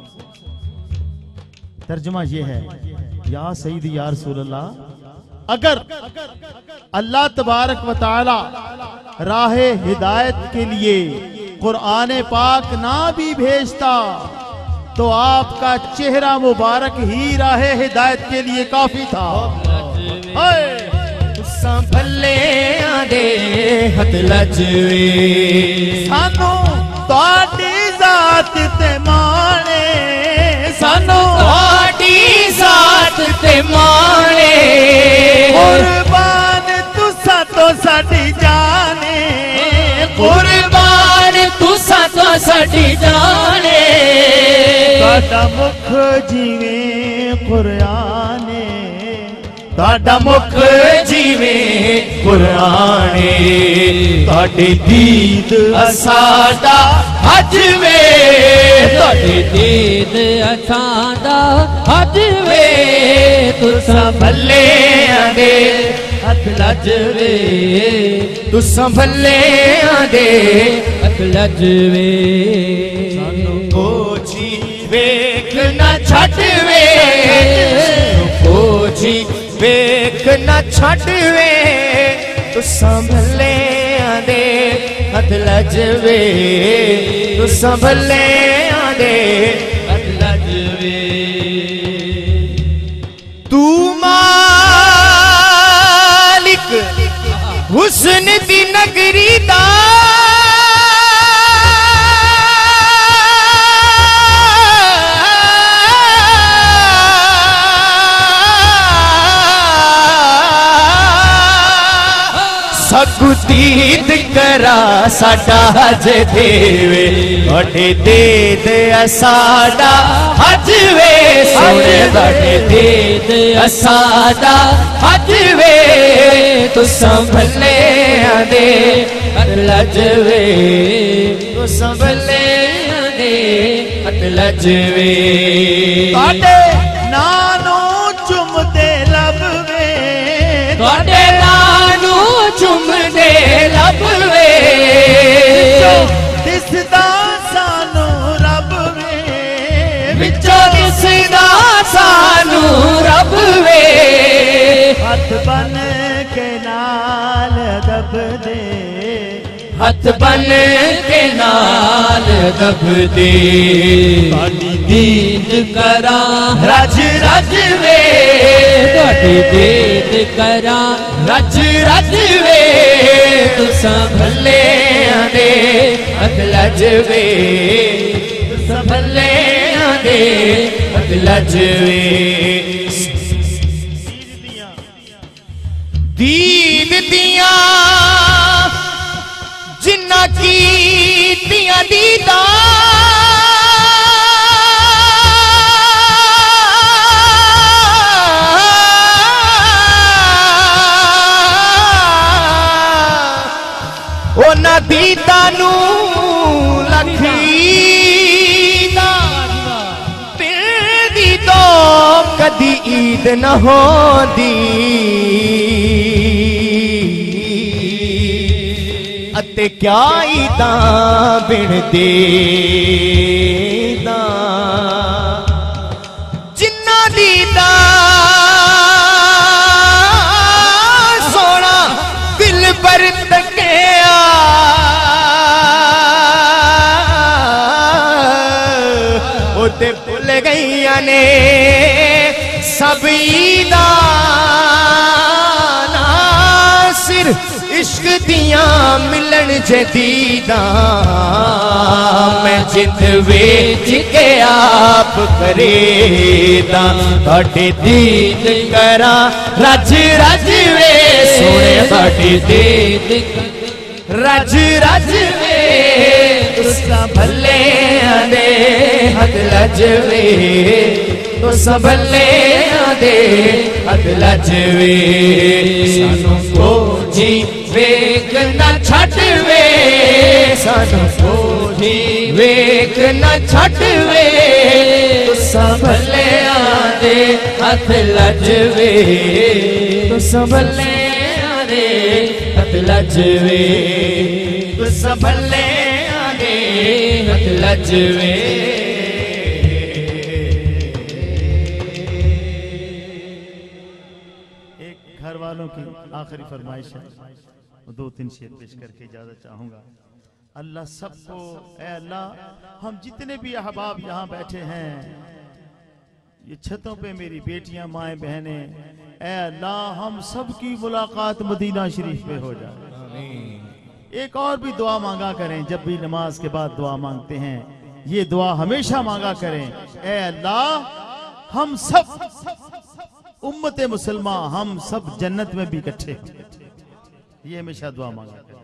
तर्जुमा ये है, या सईदी या रसूल अल्लाह, अगर अल्लाह तबारक व तआला राहे हिदायत के लिए कुरान पाक ना भी भेजता तो आपका चेहरा मुबारक ही राहे हिदायत के लिए काफी था। तुसा भले दे हथ लजवे सानू तुहाडी जात ते माणे, सानू तुहाडी जात ते माणे, कुर्बान तुसा तो साडी जाने, कुर्बान तुसा तो साडी जाने, तुहाडा मुख जीवे कुराने, तुहाडा मुख जीवे कुराने, तुहाडी दीद असादा हज वे, तुहाडी दीद असादा हज वे, तुसा भले दे हथ लजवे, तुसा भले दे हथ लजवे। कोची वेख न छटवे, कोची वेख न छटवे, तुसा भले दे हथ लजवे, तुसा भले दे हथ लजवे। तू मालिक हुस्न दी नगरी दा सगुतीत करा साडा हज देवे, तुहाडे दे दे साडा हज वे, सोने बड़े दीद असादा अज वे तुसां भले दे अटलज वे तुसां भले दे अटलज वे ਤੁਹਾਡੇ ਨਾਨੂ ਚੁੰਮਦੇ ਲੱਭ ਵੇ ਤੁਹਾਡੇ ਨਾਨੂ ਚੁੰਮਦੇ ਲੱਭ ਵੇ ਦਿਸਦਾ ਸਾਨੂੰ ਰੱਬ ਵੇ ਵਿੱਚੋਂ ਦਿਸਦਾ ਸਾਨੂੰ ਰੱਬ ਵੇ ਹੱਥ ਬਨ ਕੇ ਨਾਲ ਦਬ ਦੇ हथ बन के नाल दब दे ताड़ी दीद करा रज रज वे ताड़ी दीद करा रज रज वे तुसां भले दे अगलज वे तुसां भले दे अगलज वे दीद दिया जिन्ना की दिया दीदा ओ ना दीदा नू लखीदा दिल दी तो कदी ईद न होंदी अते क्या ईदा बिन देदा जिन्ना दीदा सोना दिल पर तकिया ओते भुल गईया ने सब ईदा नासिर इश्क दिया मिलन जदीदा मैं जित वेच के आप करेदा ताड़ी दीद करा रज रज वे सोने ताड़ी दीद रज रज वे तुसां भले दे अगलज वे तुसां भले दे अगलज वे सानू खोजी वेख न छट वे सानू खोजी वेख न छट वे तुसां भले दे हथ लज वे तुसां भले दे हथ लज वे तुसां भले दे हथ लज वे घर वालों की आखिरी फरमाइश है, दो तीन शेर पेश करके इजाजत चाहूंगा। अल्लाह सबको, ए अल्लाह हम जितने भी अहबाब यहाँ बैठे हैं, ये छतों पे मेरी बेटियां माएँ बहनें, ए अल्लाह हम सब की मुलाकात मदीना शरीफ पे हो जाए। एक और भी दुआ मांगा करें, जब भी नमाज के बाद दुआ मांगते हैं ये दुआ हमेशा मांगा करें, ए अल्लाह हम सब उम्मत मुसलमान हम सब जन्नत में भी इकट्ठे, ये हमेशा दुआ मांगा करें।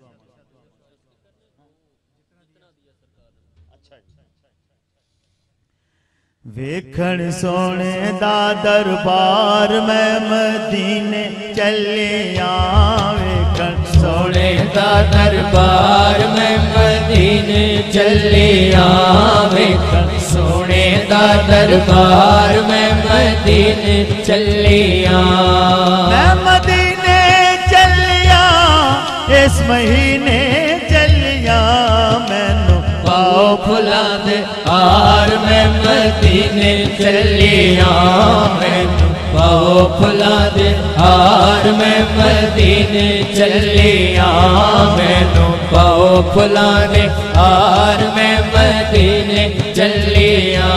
वेखण सोने दा दरबार में मदीने चलिया, वेखण सोने दा दरबार में मदीने चलिया, वेखण सोने दा दरबार में मदीने चलिया, मैं मदीने चलिया इस महीने चलिया, मैनू पाओ फुला दे हार में मदीने चलिया, मैनू पाओ फुला दे हार में मदीने चलिया, मैनू पाओ फुला दे हार में मदीने चलिया।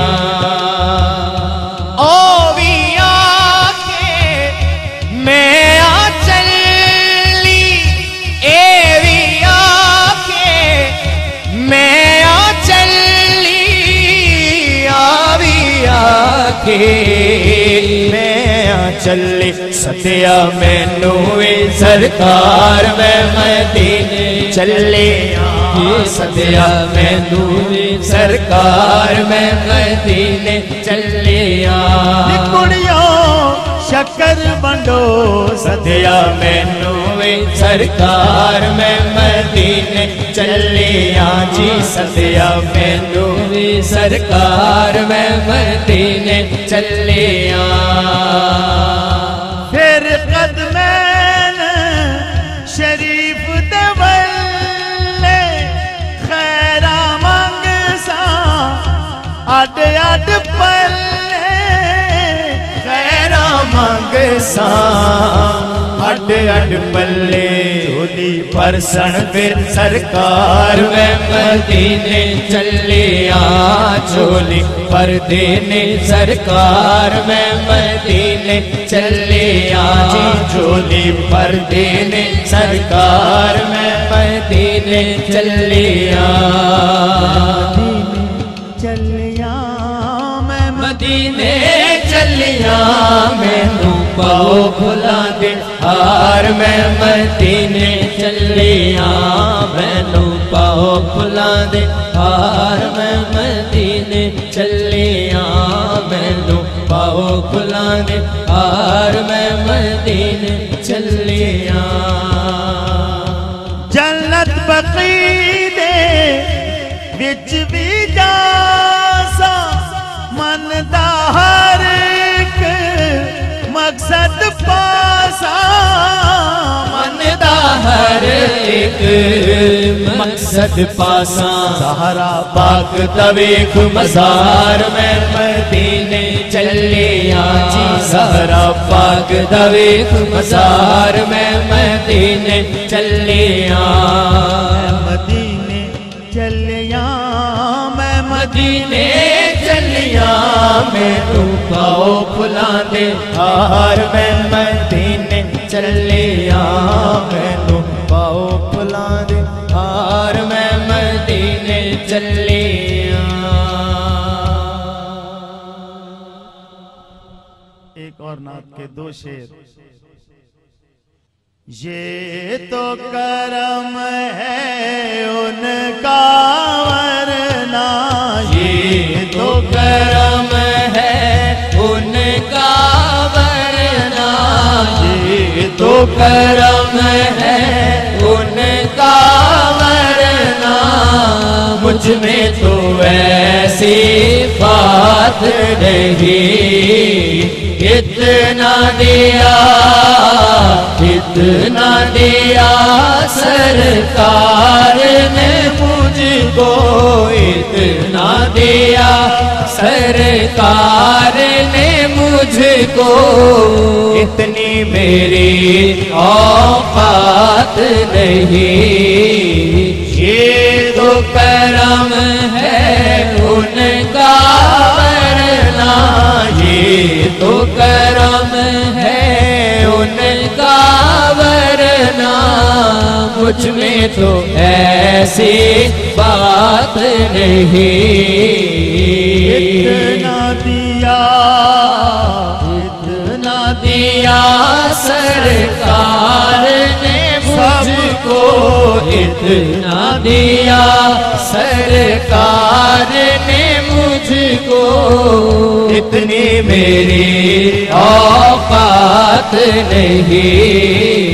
ओ भी आके मैं आ चली, ए भी आके मैं आ चली, आ भी आके मैं आ चले सतिया मैनू वे सरकार मैं मदीने चले सतिया मैनू वे सरकार मैं मदीने चले कुड़ियों शक्कर बंडो सतिया मैनू वे सरकार मैं मदीने चले जी सतिया मैनू वे सरकार मैं मदीने चले फिर कदमैन शरीफ दवल्ले खैरा मंग सा अड अड पल्ले खैरा मंग सा अड अड पल्ले झोली परसन फिर सरकार मैं मदीने चले झोली पर देने सरकार मैं मदीने चले जी झोली पर देने सरकार मैं मदीने चले चलिया मैं मदीने चलिया मैनू पाओ भुला दे हार मैं मदीने चलिया मैनू पाओ भुला दे हार मैं मदीने चलिया मैनू पाओ भुला दे हार मैं मदीने चलिया जन्नत बकी दे विच भी जासा मन दा हर एक मकसद पासा मन दा हर एक मकसद पासा सहारा बाग तवेख मजार मैं मदीने चले जी सहारा बाग तवेख मजार मैं मदीने चले मदीने चलिया मैं मदीने चलिया मैनू पाओ फुला दे हार मैं मदीने चलिया मैनू पाओ फुला दे हार मैं मदीने चलिया। एक और नात के दो शेर। ये तो करम है उनका वरना ये तो करम है उनका वरना ये तो करम है उनका वरना मुझ में तो ऐसी बात नहीं इतना दिया इतना दिया सरकार ने मुझको इतना दिया सरकार ने मुझको इतनी मेरी औकात नहीं ये तो करम है उनका वरना ये तो करम है उनका वरना मुझ में तो ऐसी बात नहीं इतना दिया इतना दिया सरकार ने मुझको इतना दिया सरकार ने मुझको इतनी मेरी औकात नहीं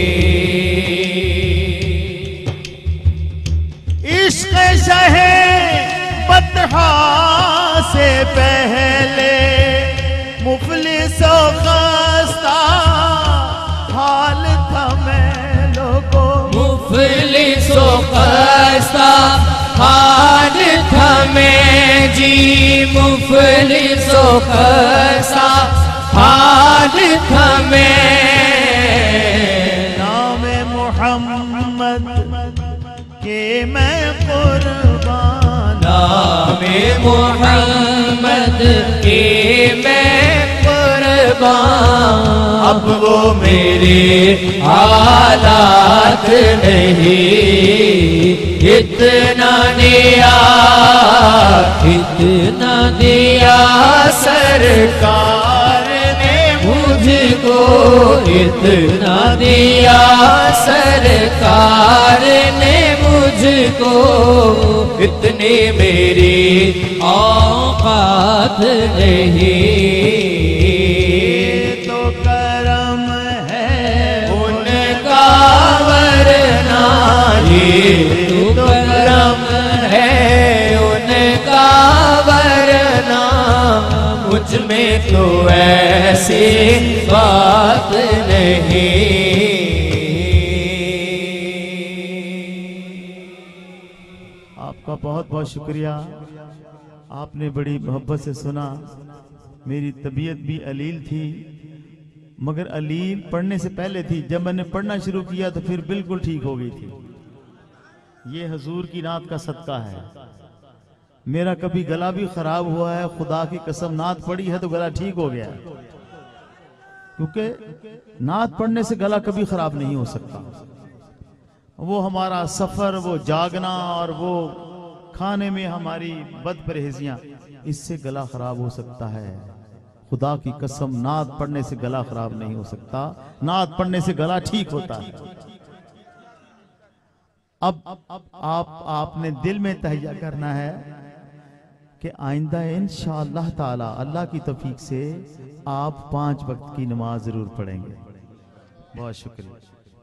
इश्क़ शहे बतहा से पहले मुफलिसो खस्ता हाल था मैं लोगों मुफलिसो खस्ता हाल था मैं जी मुफलिसो खस्ता हाल था मैं नाम मोहम्मद के मैं कुर्बान नाम मोहम्मद के मैं कुर्बान अब वो मेरे हालात नहीं इतना दिया इतना दिया सरकार ने मुझ को इतना दिया सरकार ने मुझको, इतनी मेरी औकात नहीं। तो करम है उनका वरना ये तो करम है उनका वरना, मुझ में तो ऐसी बात नहीं। आपका बहुत बहुत शुक्रिया, आपने बड़ी मोहब्बत से सुना। मेरी तबीयत भी अलील थी, मगर अलील पढ़ने से पहले थी। जब मैंने पढ़ना शुरू किया तो फिर बिल्कुल ठीक हो गई थी। ये हुजूर की नात का सदका है। मेरा कभी गला भी खराब हुआ है, खुदा की कसम नात पढ़ी है तो गला ठीक हो गया, क्योंकि नात पढ़ने से गला कभी खराब नहीं हो सकता। वो हमारा सफर, वो जागना और वो खाने में हमारी बद परहेजियां, इससे गला खराब हो सकता है। खुदा की कसम नात पढ़ने से गला खराब नहीं हो सकता, नात पढ़ने से गला ठीक होता है। अब आप आपने दिल में तहैया करना है कि आइंदा इंशाअल्लाह ताला अल्लाह की तौफीक से आप पांच वक्त की नमाज जरूर पढ़ेंगे। बहुत शुक्रिया।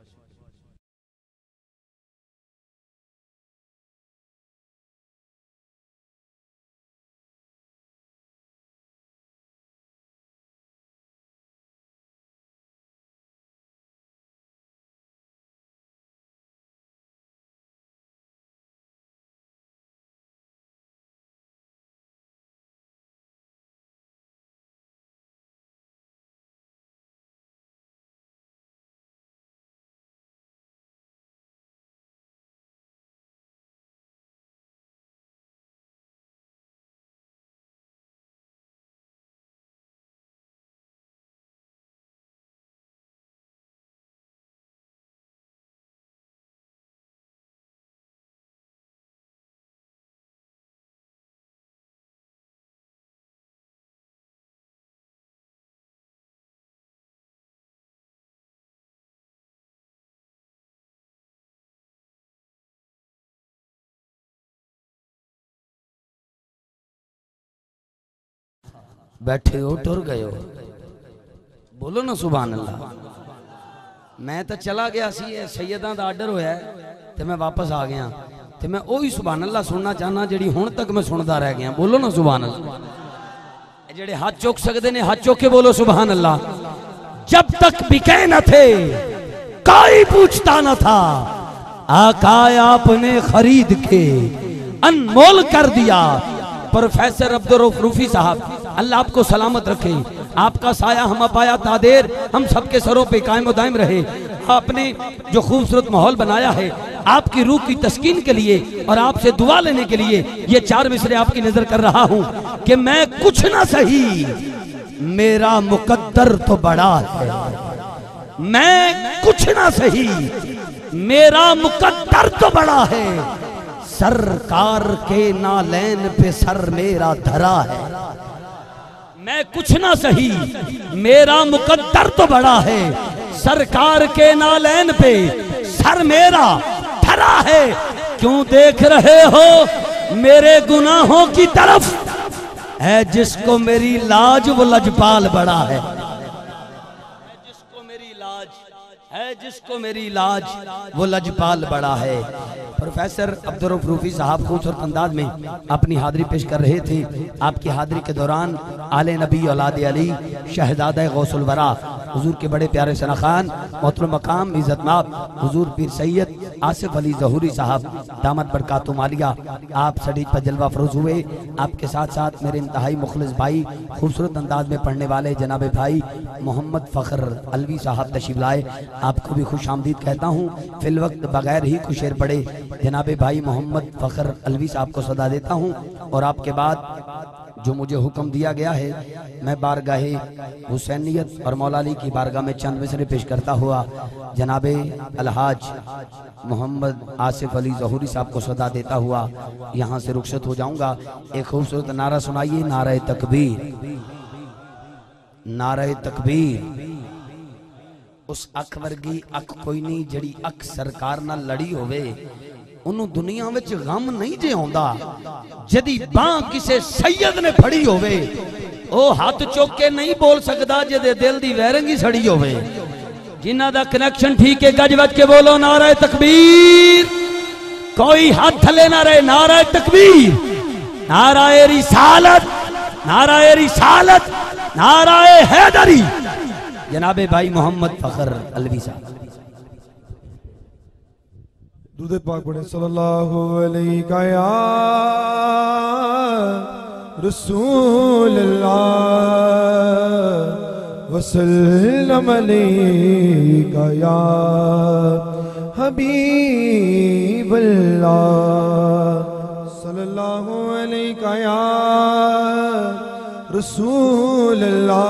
बैठे हो टुर गए हो, बोलो ना सुभान अल्लाह। मैं तो चला गया सी, सैयदां दा आर्डर होया ते मैं वापस आ गया, ते मैं वही सुभान अल्लाह सुनना चाहना जिहड़ी हुण तक मैं सुनदा रह गया। बोलो ना सुभान अल्लाह। जेड़े हाथ चुक सकते ने हाथ चुक के बोलो सुभान अल्लाह। जब तक बिके न थे कोई पूछता न था, आका आपने खरीद के अनमोल कर दिया। प्रोफेसर अब्दुल रऊफ रूफी साहब, अल्लाह आपको सलामत रखे, आपका साया हम पाया तादेर हम सबके सरों पे कायम दायम रहे। आपने जो खूबसूरत माहौल बनाया है आपकी रूह की तस्कीन के लिए और आपसे दुआ लेने के लिए, ये चार मिसरे आपकी नजर कर रहा हूं कि मैं कुछ ना सही, मेरा मुकद्दर तो बड़ा है। मैं कुछ ना सही, मेरा मुकद्दर तो बड़ा है। सरकार के नालैन पे सर मेरा धरा है। मैं कुछ ना सही, मेरा मुकद्दर तो बड़ा है। सरकार के नालैन पे सर मेरा धरा है। क्यों देख रहे हो मेरे गुनाहों की तरफ? है जिसको मेरी लाज वो लजपाल बड़ा है। जिसको मेरी लाज है, जिसको मेरी लाज वो लजपाल बड़ा है। प्रोफेसर अब्दुल रऊफ रूफी साहब खूबसूरत अंदाज में अपनी हाजिरी पेश कर रहे थे। आपकी हाजिरी के दौरान आले नबी औलाद अली शहजादा गौसुल वरा हुजूर के बड़े प्यारे सना खान मोहतरम मकाम इज्जतमाब हुजूर पीर सैयद आसिफ अली ज़हूरी साहब दामद बरकातुहू मालिया आप स्टेज पर जलवा फरोज हुए। आपके साथ साथ मेरे इंतहाई मुखलिस भाई खूबसूरत अंदाज में पढ़ने वाले जनाब भाई मोहम्मद फ़ख्र अलवी साहब तशरीफ लाए। आपको भी खुश आमदीद कहता हूँ। फिल वक्त बगैर ही कुछ शेर पढ़े जनाब भाई मोहम्मद फ़ख्र अलवी साहब को सदा देता हूँ। और आपके बाद जो मुझे हुक्म दिया गया है मैं बारगाहे हुसैनियत और मौला अली की बारगाह में चंद मिसरे पेश करता हुआ जनाबे अलहाज मोहम्मद आसिफ अली ज़हूरी साहब को सदा देता हुआ यहाँ से रुखसत हो जाऊंगा। एक खूबसूरत नारा सुनाइए, नारे तकबीर, नारे तकबीर, उस अख वर्गी अख कोई नहीं जड़ी अख सरकार नाल लड़ी होवे उन्हों दुनिया विच गम नहीं जे आउंदा। जदी बां किसे सैयद ने फड़ी होवे ओ हाथ चुक के नहीं बोल सकदा जेदे दिल दी वैरंगी सड़ी होवे। जिन्हां दा कनेक्शन ठीक है गज वज के बोलो नारे तकबीर। कोई हाथ थले ना रहे। नारे तकबीर, नाराए रिसालत, नाराए रिसालत, नाराए हैदरी। जनाबे भाई मोहम्मद फखर अलवी साहब दुरूद पाक पढ़े सल्लल्लाहु अलैहि या रसूलल्लाह वसल्लम अलैका या हबीबल्लाह सल्लल्लाहु अलैका या रसूलल्लाह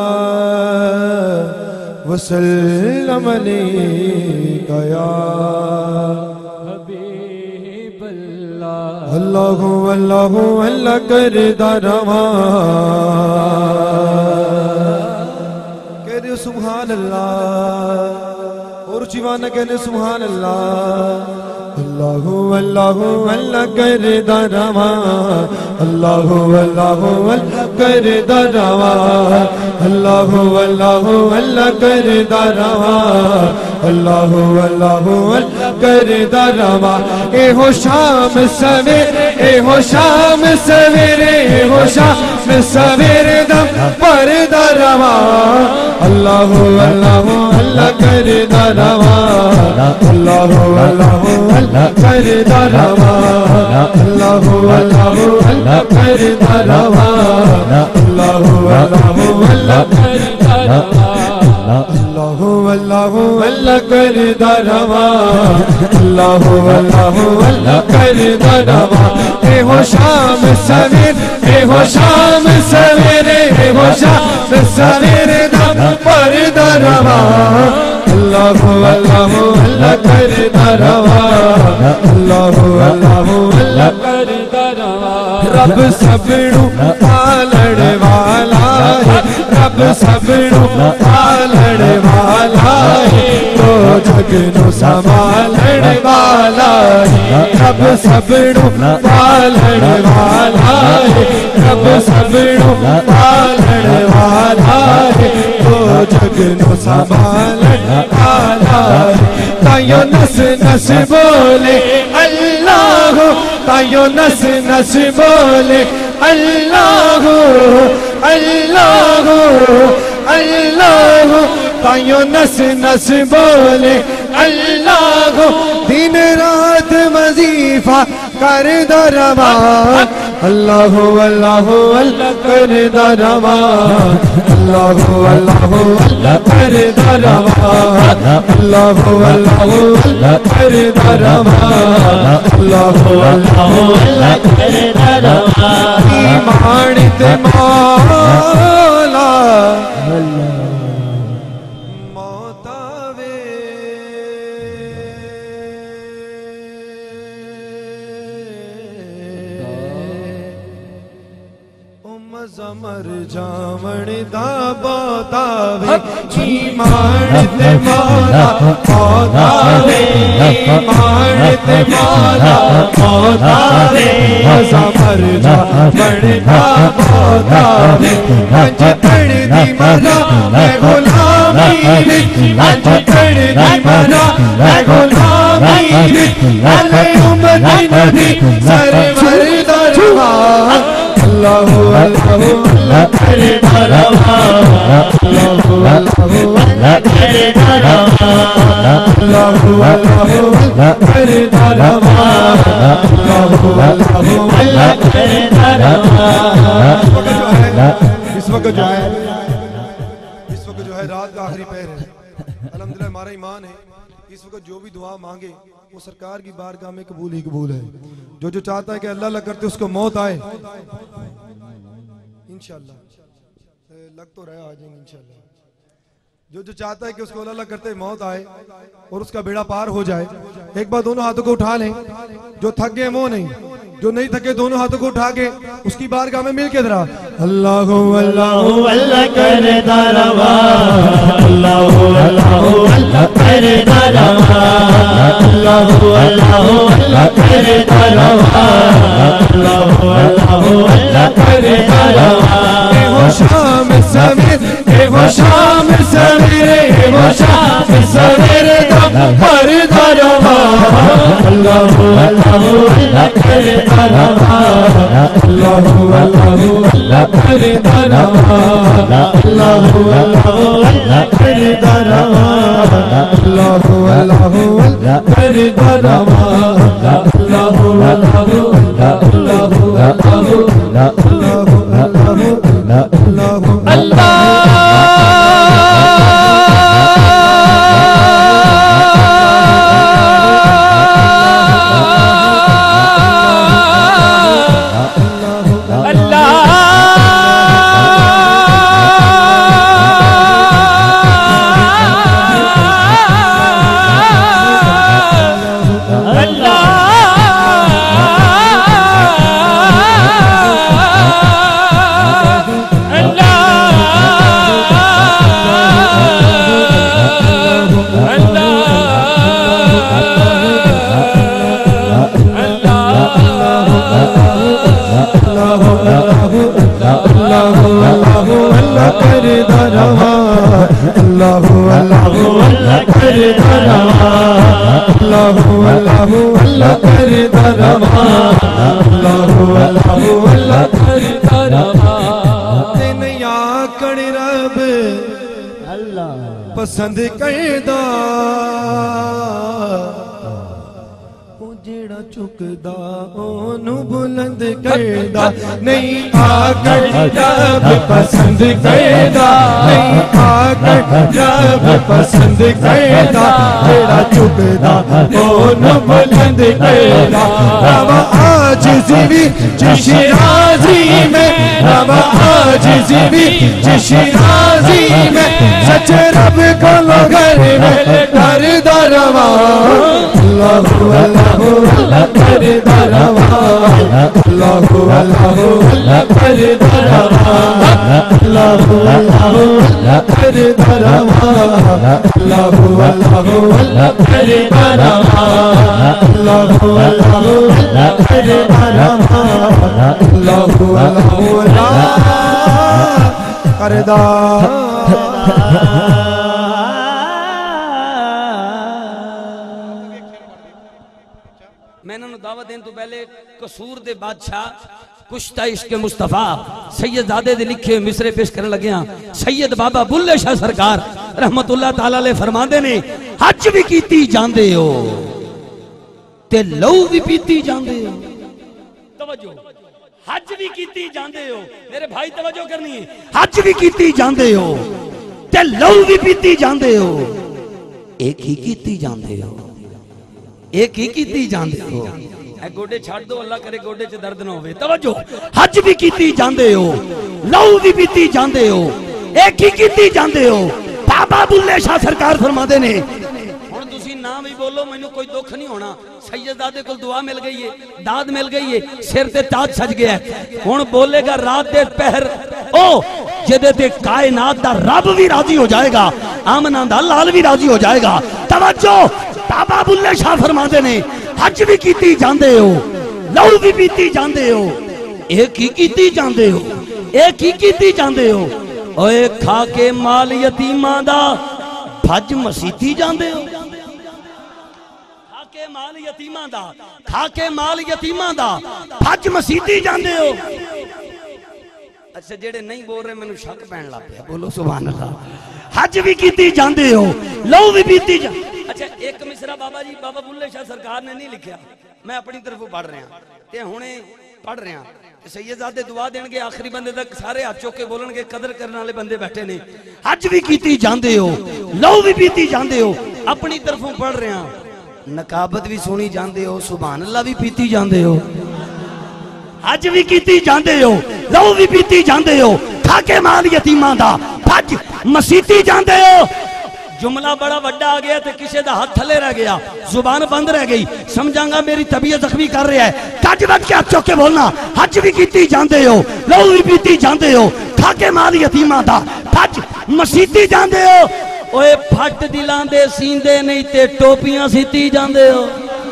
वसल्लम अलैका या हबीबल्लाह। अल्लाहु अल्लाहु अल्लाह करदा रवा कह दो सुभान अल्लाह और जीवाना कहने सुभान अल्लाह। अल्लाहु अल्लाहु अल्लाह करदा रवा अल्लाहु अल्लाहु अल्लाह करदा रवा अल्लाहु अल्लाहु अल्लाह करदा रवा अल्लाहु अल्लाहु अल्लाह करदा रवा। ए हो शाम सवेरे ए हो शाम सवेरे ए हो शाम सवेरे दम परदा रवा अल्लाहु अल्लाहु अल्लाह करदा रवा अल्लाहु अल्लाहु अल्लाह करदा रवा अल्लाहु अल्लाहु अल्लाह करदा रवा अल्लाहु अल्लाहु अल्लाह करदा रवा अल्लाहु अल्लाहु अल्लाह करदा रवा अल्लाहु अल्लाहु अल्लाह करदा रवा। ए हो शाम सवेरे ए हो शाम सवेरे ए हो शाम सवेरे दम परदा रवा अल्लाहु अल्लाहु अल्लाह करदा रवा अल्लाहु अल्लाहु अल्लाह करदा रवा। रब सबनू पालण वाला है रब सबनू पालण वाला है तो जग नू संभालण वाला है रब सबनू पालण वाला है रब सबनू पालण वाला है तो जग नू संभालण वाला है। तायो नस नस बोले अल्लाह तायो नस नस बोले अल्लाह अल्लाह अल्लाह तायो नस नस बोले अल्लाह। दिन रात वजीफा करदा रवा अल्लाहु अल्लाहु अल्लाह करदा रवा अल्लाहु अल्लाहु अल्लाह करदा रवा अल्लाहु अल्लाहु अल्लाह करदा रवा अल्लाहु अल्लाहु अल्लाह करदा रवा। ईमान ते मौला मौतावे मर जावण दा बतावे ईमान ते मौला मौतावे ईमान ते मौला मौतावे मर जावण दा बतावे पंज तण दी मरा मैं गुलामी पंज तण दी मरा मैं गुलामी अले उम्मत नबी सरवर दरवा अल्लाहु अल्लाहु अल्लाह करदा रवा अल्लाहु अल्लाहु अल्लाह करदा रवा अल्लाहु अल्लाहु अल्लाह करदा रवा अल्लाहु अल्लाहु अल्लाह करदा रवा। इस वक्त जो है इस वक्त जो है रात का आखिरी पहर है अल्हम्दुलिल्लाह हमारा ईमान है इस वक्त जो भी दुआ मांगे वो सरकार की बारगाह में कबूल ही कबूल है। जो जो चाहता है कि अल्लाह अल्लाह करते उसको मौत आए इंशाअल्लाह लग तो रहा आ जाएंगे इंशाअल्लाह। जो जो चाहता है कि उसको अल्लाह अल्लाह करते मौत आए और उसका बेड़ा पार हो जाए एक बार दोनों हाथों को उठा लें। जो थक गए वो नहीं जो नहीं थके दोनों हाथों को उठा के उसकी बारगाह में मिल के जरा अल्लाह अल्लाह अल्लाह करे दरवा अल्लाह अल्लाह अल्लाह करे दरवा अल्लाह अल्लाह अल्लाह करे दरवा अल्लाह अल्लाह अल्लाह करे दरवा ए वो शाम सवेरे ए वो शाम सवेरे ए वो शाम सवेरे दम पर दरवा अल्लाह अल्लाह अल्लाह करे दरवा अल्लाह अल्लाह अल्लाह करे दरवा अल्लाह अल्लाह अल्लाह करे दरवा अल्लाह अल्लाह अल्लाह करे दरवा अल्लाह अल्लाह अल्लाह अल्लाह करे दरवा अल्लाह अल्लाह अल्लाह करे दरवा अल्लाह अल्लाह अल्लाह करे दरवा अल्लाह अल्लाह अल्लाह करे दरवा तेन आकड़ रब अल्लाह पसंद करदा जेड़ा चुकदा ओनू बुलंद करदा नहीं आकड़ रब पसंद करदा नहीं आकड़ रब पसंद करदा जेड़ा चुकदा ओनू बुलंद करदा रब आज जीवी जिशराजी में रब आज जीवी जिशराजी में सच रब को घर में करदा रवा अल्लाह अल्लाह अल्लाह करे दरवा अल्लाह अल्लाह अल्लाह करे दरवा अल्लाह अल्लाह अल्लाह करे दरवा अल्लाह अल्लाह अल्लाह करे दरवा अल्लाह अल्लाह अल्लाह करे दरवा अल्लाह अल्लाह अल्लाह करे दा दावत देने तो पहले कसूर दे बादशाह कुश्ता इश्क मुस्तफा सैयदजादे दे लिखे मिसरे पेश करने लगे हैं। सैयद बाबा बुल्ले शाह सरकार रहमतुल्लाह ताला अलैह फरमाते ने हज भी कीती जांदे हो ते लहू भी पीती जांदे हो। तवज्जो, हज भी कीती जांदे हो मेरे भाई, तवज्जो करनी है। हज भी कीती जांदे हो ते लहू भी पीती जांदे हो। एक ही कीती जांदे हो, एक ही कीती जांदे हो। गोडे छाड़ दो, अल्लाह करे गोडे च दर्द ना होवे। तवज्जो, हज भी कीती जांदे हो, लहू भी पीती जांदे हो, एक ही कीती जांदे हो। बाबा बुल्ले शाह सरकार फरमाते ने हुण तुसी नाम ही बोलो, मैनू कोई दुख नहीं होना। सैयदजादे को दुआ मिल गई है, दाद मिल गई है, सिर ते ताज सज गया है। हुण बोलेगा रात दे पहर ओ जिदे ते कायनात दा रब भी राजी हो जाएगा, आमना दा लाल भी राजी हो जाएगा। तवज्जो, बाबा बुल्ले शाह फरमाते ने हज भी कीती जांदे हो, लहू भी पीती जांदे हो, एक ही कीती जांदे हो, एक ही कीती जांदे हो। ओए खा के माल यतीमां दा भज मसीती जांदे हो। खा के माल यतीमां दा, खा के माल यतीमां दा भज मसीती जांदे हो। अच्छा, जेड़े नहीं बोल रहे मैनू शक पैन लग पिया, बोलो सुभान अल्लाह। हज भी कीती जांदे हो, लहू भी पीती जा। अच्छा, एक मिसरा बाबा जी बाबा बुल्ले शाह सरकार ने नहीं लिखा, मैं अपनी तरफों पढ़ रहा ते हुणे पढ़ रहा। सैयदजादे दुआ देंगे, आखिरी बंदे तक सारे हाथ चुक के बोलणगे, कदर करने वाले बंदे बैठे ने। हज भी कीती जांदे हो, लहू भी पीती जांदे हो, अपनी तरफों पढ़ रहा। नकाबत भी सुनी जांदे हो, सुभान अल्लाह भी पीती जांदे हो। हज भी कीती जांदे हो, लहू भी पीती जांदे हो, खा के माल यतीमां दा भज मसीती जांदे हो। जुमला बड़ा वड्डा आ गया तो किसी का हाथ थले रह गया, जुबान बंद रह गई, समझांगा मेरी तबीयत जख्मी कर रहा है। कज बच के हाथ चुक के बोलना, हज भी कीती जांदे हो, लहू भी पीती जांदे हो, खाके माल यतीमां दा, फज मसीती जांदे हो। ओए फट दिलां दे सींदे नहीं ते टोपियां सीती जांदे हो।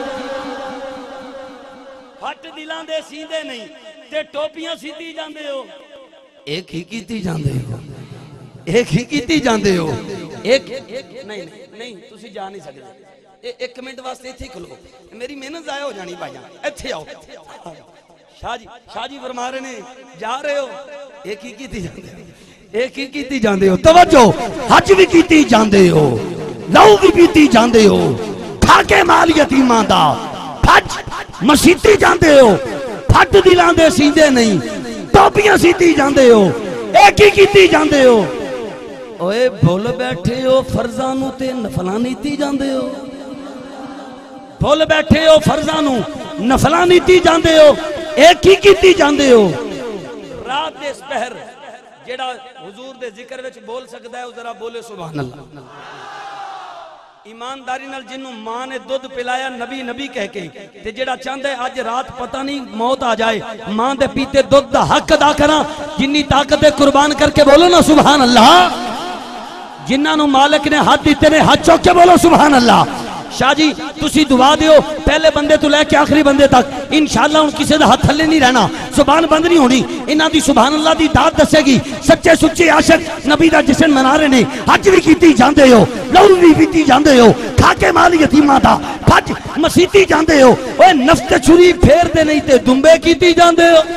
फट दिलां दे सींदे नहीं ते टोपियां सीती जांदे हो। एक ही कीती जांदे हो, एक ही कीती जांदे हो। एक नहीं नहीं तुसी जा नहीं सकते। एक मिनट वास्ते इत्थे खलो, मेरी मेहनत जाया हो जानी भाईजान, इत्थे आओ। शाह जी शाह जी फरमा रहे ने जा रहे हो, एक ही कीती जांदे हो, एक ही कीती जांदे हो। तवज्जो, हज भी कीती जांदे हो, लहू भी पीती जांदे हो, खाके माल यतीमां दा, फज मसीती जांदे हो। फट दिलां दे सींदे नहीं, टोपियां सीती जांदे हो, एक ही कीती जांदे हो। ओए भुल बैठे हो फर्जां नूं ते नफलां नीती जांदे हो। भुल बैठे हो फर्जां नूं नफलां नीती जांदे हो, एक ही कीती जांदे हो। रात दे पहर जेड़ा हुजूर दे जिक्र विच बोल सकदा है, जरा बोले सुभान अल्लाह। ईमानदारी नाल जिन्नू मां ने दुध पिलाया नबी नबी कह के, ते जेड़ा चाहता है अज रात पता नहीं मौत आ जाए, मां दे पीते दुध दा हक अदा करा, जिन्नी ताकत है कुर्बान करके बोलो ना सुभान अल्लाह। जिन्होंने मालिक ने हाथ दिते ने हाथ चौक के बोलो सुभान अल्लाह। शाह जी तुसी दुआ दियो, पहले बंदे तो लैके आखिरी बंदे तक इंशाअल्लाह हुण किसी दा हाथ थल्ले नहीं रहना, जुबान बंद नहीं होनी। इन्हां दी सुभान अल्लाह दी दात दसेगी। सच्चे सुच्चे आशिक नबी दा जश्न मना रहे ने, हज भी कीती जांदे हो, लहू भी पीती जांदे हो, खाके माल यतीमां दा, फज मसीती जांदे हो। ओए नफ्स ते छुरी फेर दे नहीं ते दुंबे कीती जांदे हो।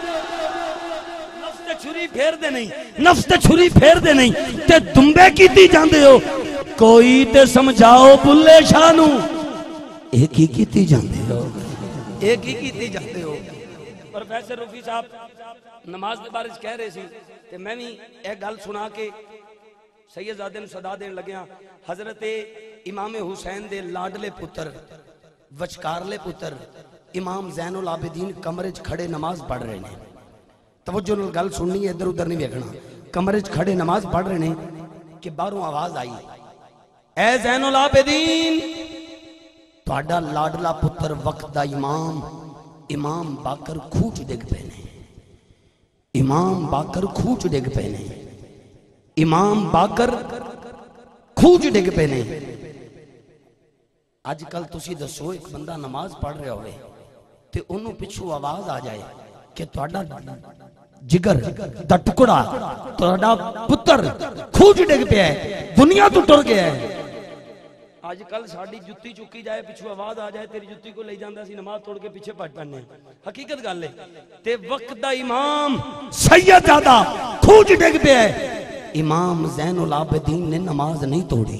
छुरी फेर दे नहीं, नफ्स ते छुरी फेर दे नहीं ते दुंबे कीती जांदे हो। कोई ते समझाओ बुल्ले शाह नू, एक ही कीती जांदे हो, एक ही कीती जांदे हो। प्रोफेसर रूफी साहब नमाज के बारे कह रहे सी ते मैं भी एक गल सुना के सैयदजादे नू सदा देन लग्या। हजरत इमाम हुसैन दे लाडले पुत्र वचकारले पुत्र इमाम जैनुल आबिदीन कमरे च खड़े नमाज पढ़ रहे हैं। तवज्जो नाल गल सुननी है, इधर उधर नहीं वेखना। कमरे च खड़े नमाज पढ़ रहे ने कि बाहरों आवाज आई, ऐ ज़ैनुल आबिदीन तुहाडा लाडला पुत्र वक्त दा इमाम इमाम बाकर खूह च डिग पे ने, इमाम बाकर खूह च डिग पे ने, इमाम बाकर खूह च डिग पे ने। अजकल तुसी दसो एक बंदा नमाज पढ़ रहा होवे ते ओनू पिछू आवाज आ जाए कि तुहाडा जिगर दा टुकड़ा तुहाडा पुत्र खूह च डिग पिया है, दुनिया तो टुर गया है। अजकल साडी जुत्ती चुकी जाए, पिछू आवाज आ जाए तेरी जुत्ती को ले जांदा सी, नमाज तोड़ के पीछे भट पैने। हकीकत गल है ते वक्त दा इमाम सैयदजादा खूह च डिग पिया है। इमाम ज़ैनुल आबिदीन ने नमाज नहीं तोड़ी,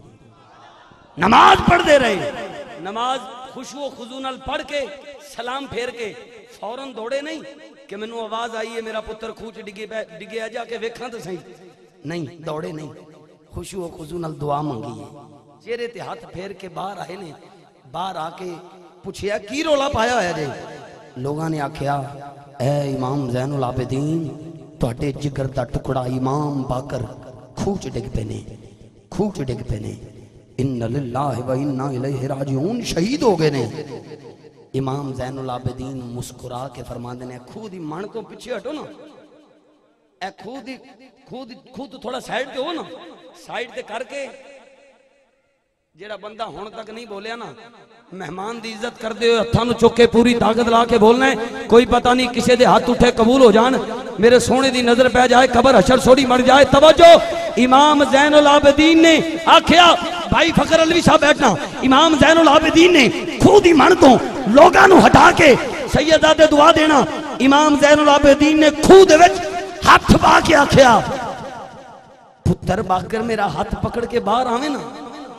नमाज पढ़ते रहे। नमाज खुशू खुजू नाल पढ़ के सलाम फेर के फौरन दौड़े नहीं कि मैनू आवाज आई है मेरा पुत्र खूह च डिगे डिगे जाके वेखां तो सही, नहीं दौड़े नहीं, खुशू खुजू नाल दुआ मंगी है, चेहरे ते हाथ फेर के बाहर आए ने। बाहर आके पूछया की रौला पाया होया जे? लोगों ने आख्या ऐ इमाम ज़ैनुल आबिदीन तुहाडे जिगर दा टुकड़ा इमाम बाकर खूह च डिग पे ने, खूह च डिग पे ने। इन्ना लिल्लाहि व इन्ना इलैहि राजिऊन, शहीद हो गए ने। इमाम ज़ैनुल आबिदीन मुस्कुरा के फरमाते ने खूह दी मन तो पीछे हटो ना, ए खूह दी खूह दी खूह तो थोड़ा साइड पे हो ना, साइड ते करके जेड़ा बंदा हुण तक नहीं बोलिया ना, मेहमान दी इज्जत करते हुए हत्थां नूं चुक के पूरी ताकत ला के बोलना है। कोई पता नहीं किसी दे हाथ उठे कबूल हो जान, मेरे सोने दी नजर पै जाए, कबर हशर सोड़ी मर जाए। तवज्जो, इमाम ज़ैनुल आबिदीन ने आख्या भाई फखर अलवी साहब बैठना। इमाम ज़ैनुल आबिदीन ने खूह दी मन तो लोगां नूं हटा के सैयदजादे दुआ देना। इमाम ज़ैनुल आबिदीन ने खूह दे विच हाथ पा के आख्या पुत्र बाकर मेरा हाथ पकड़ के बाहर आवे ना,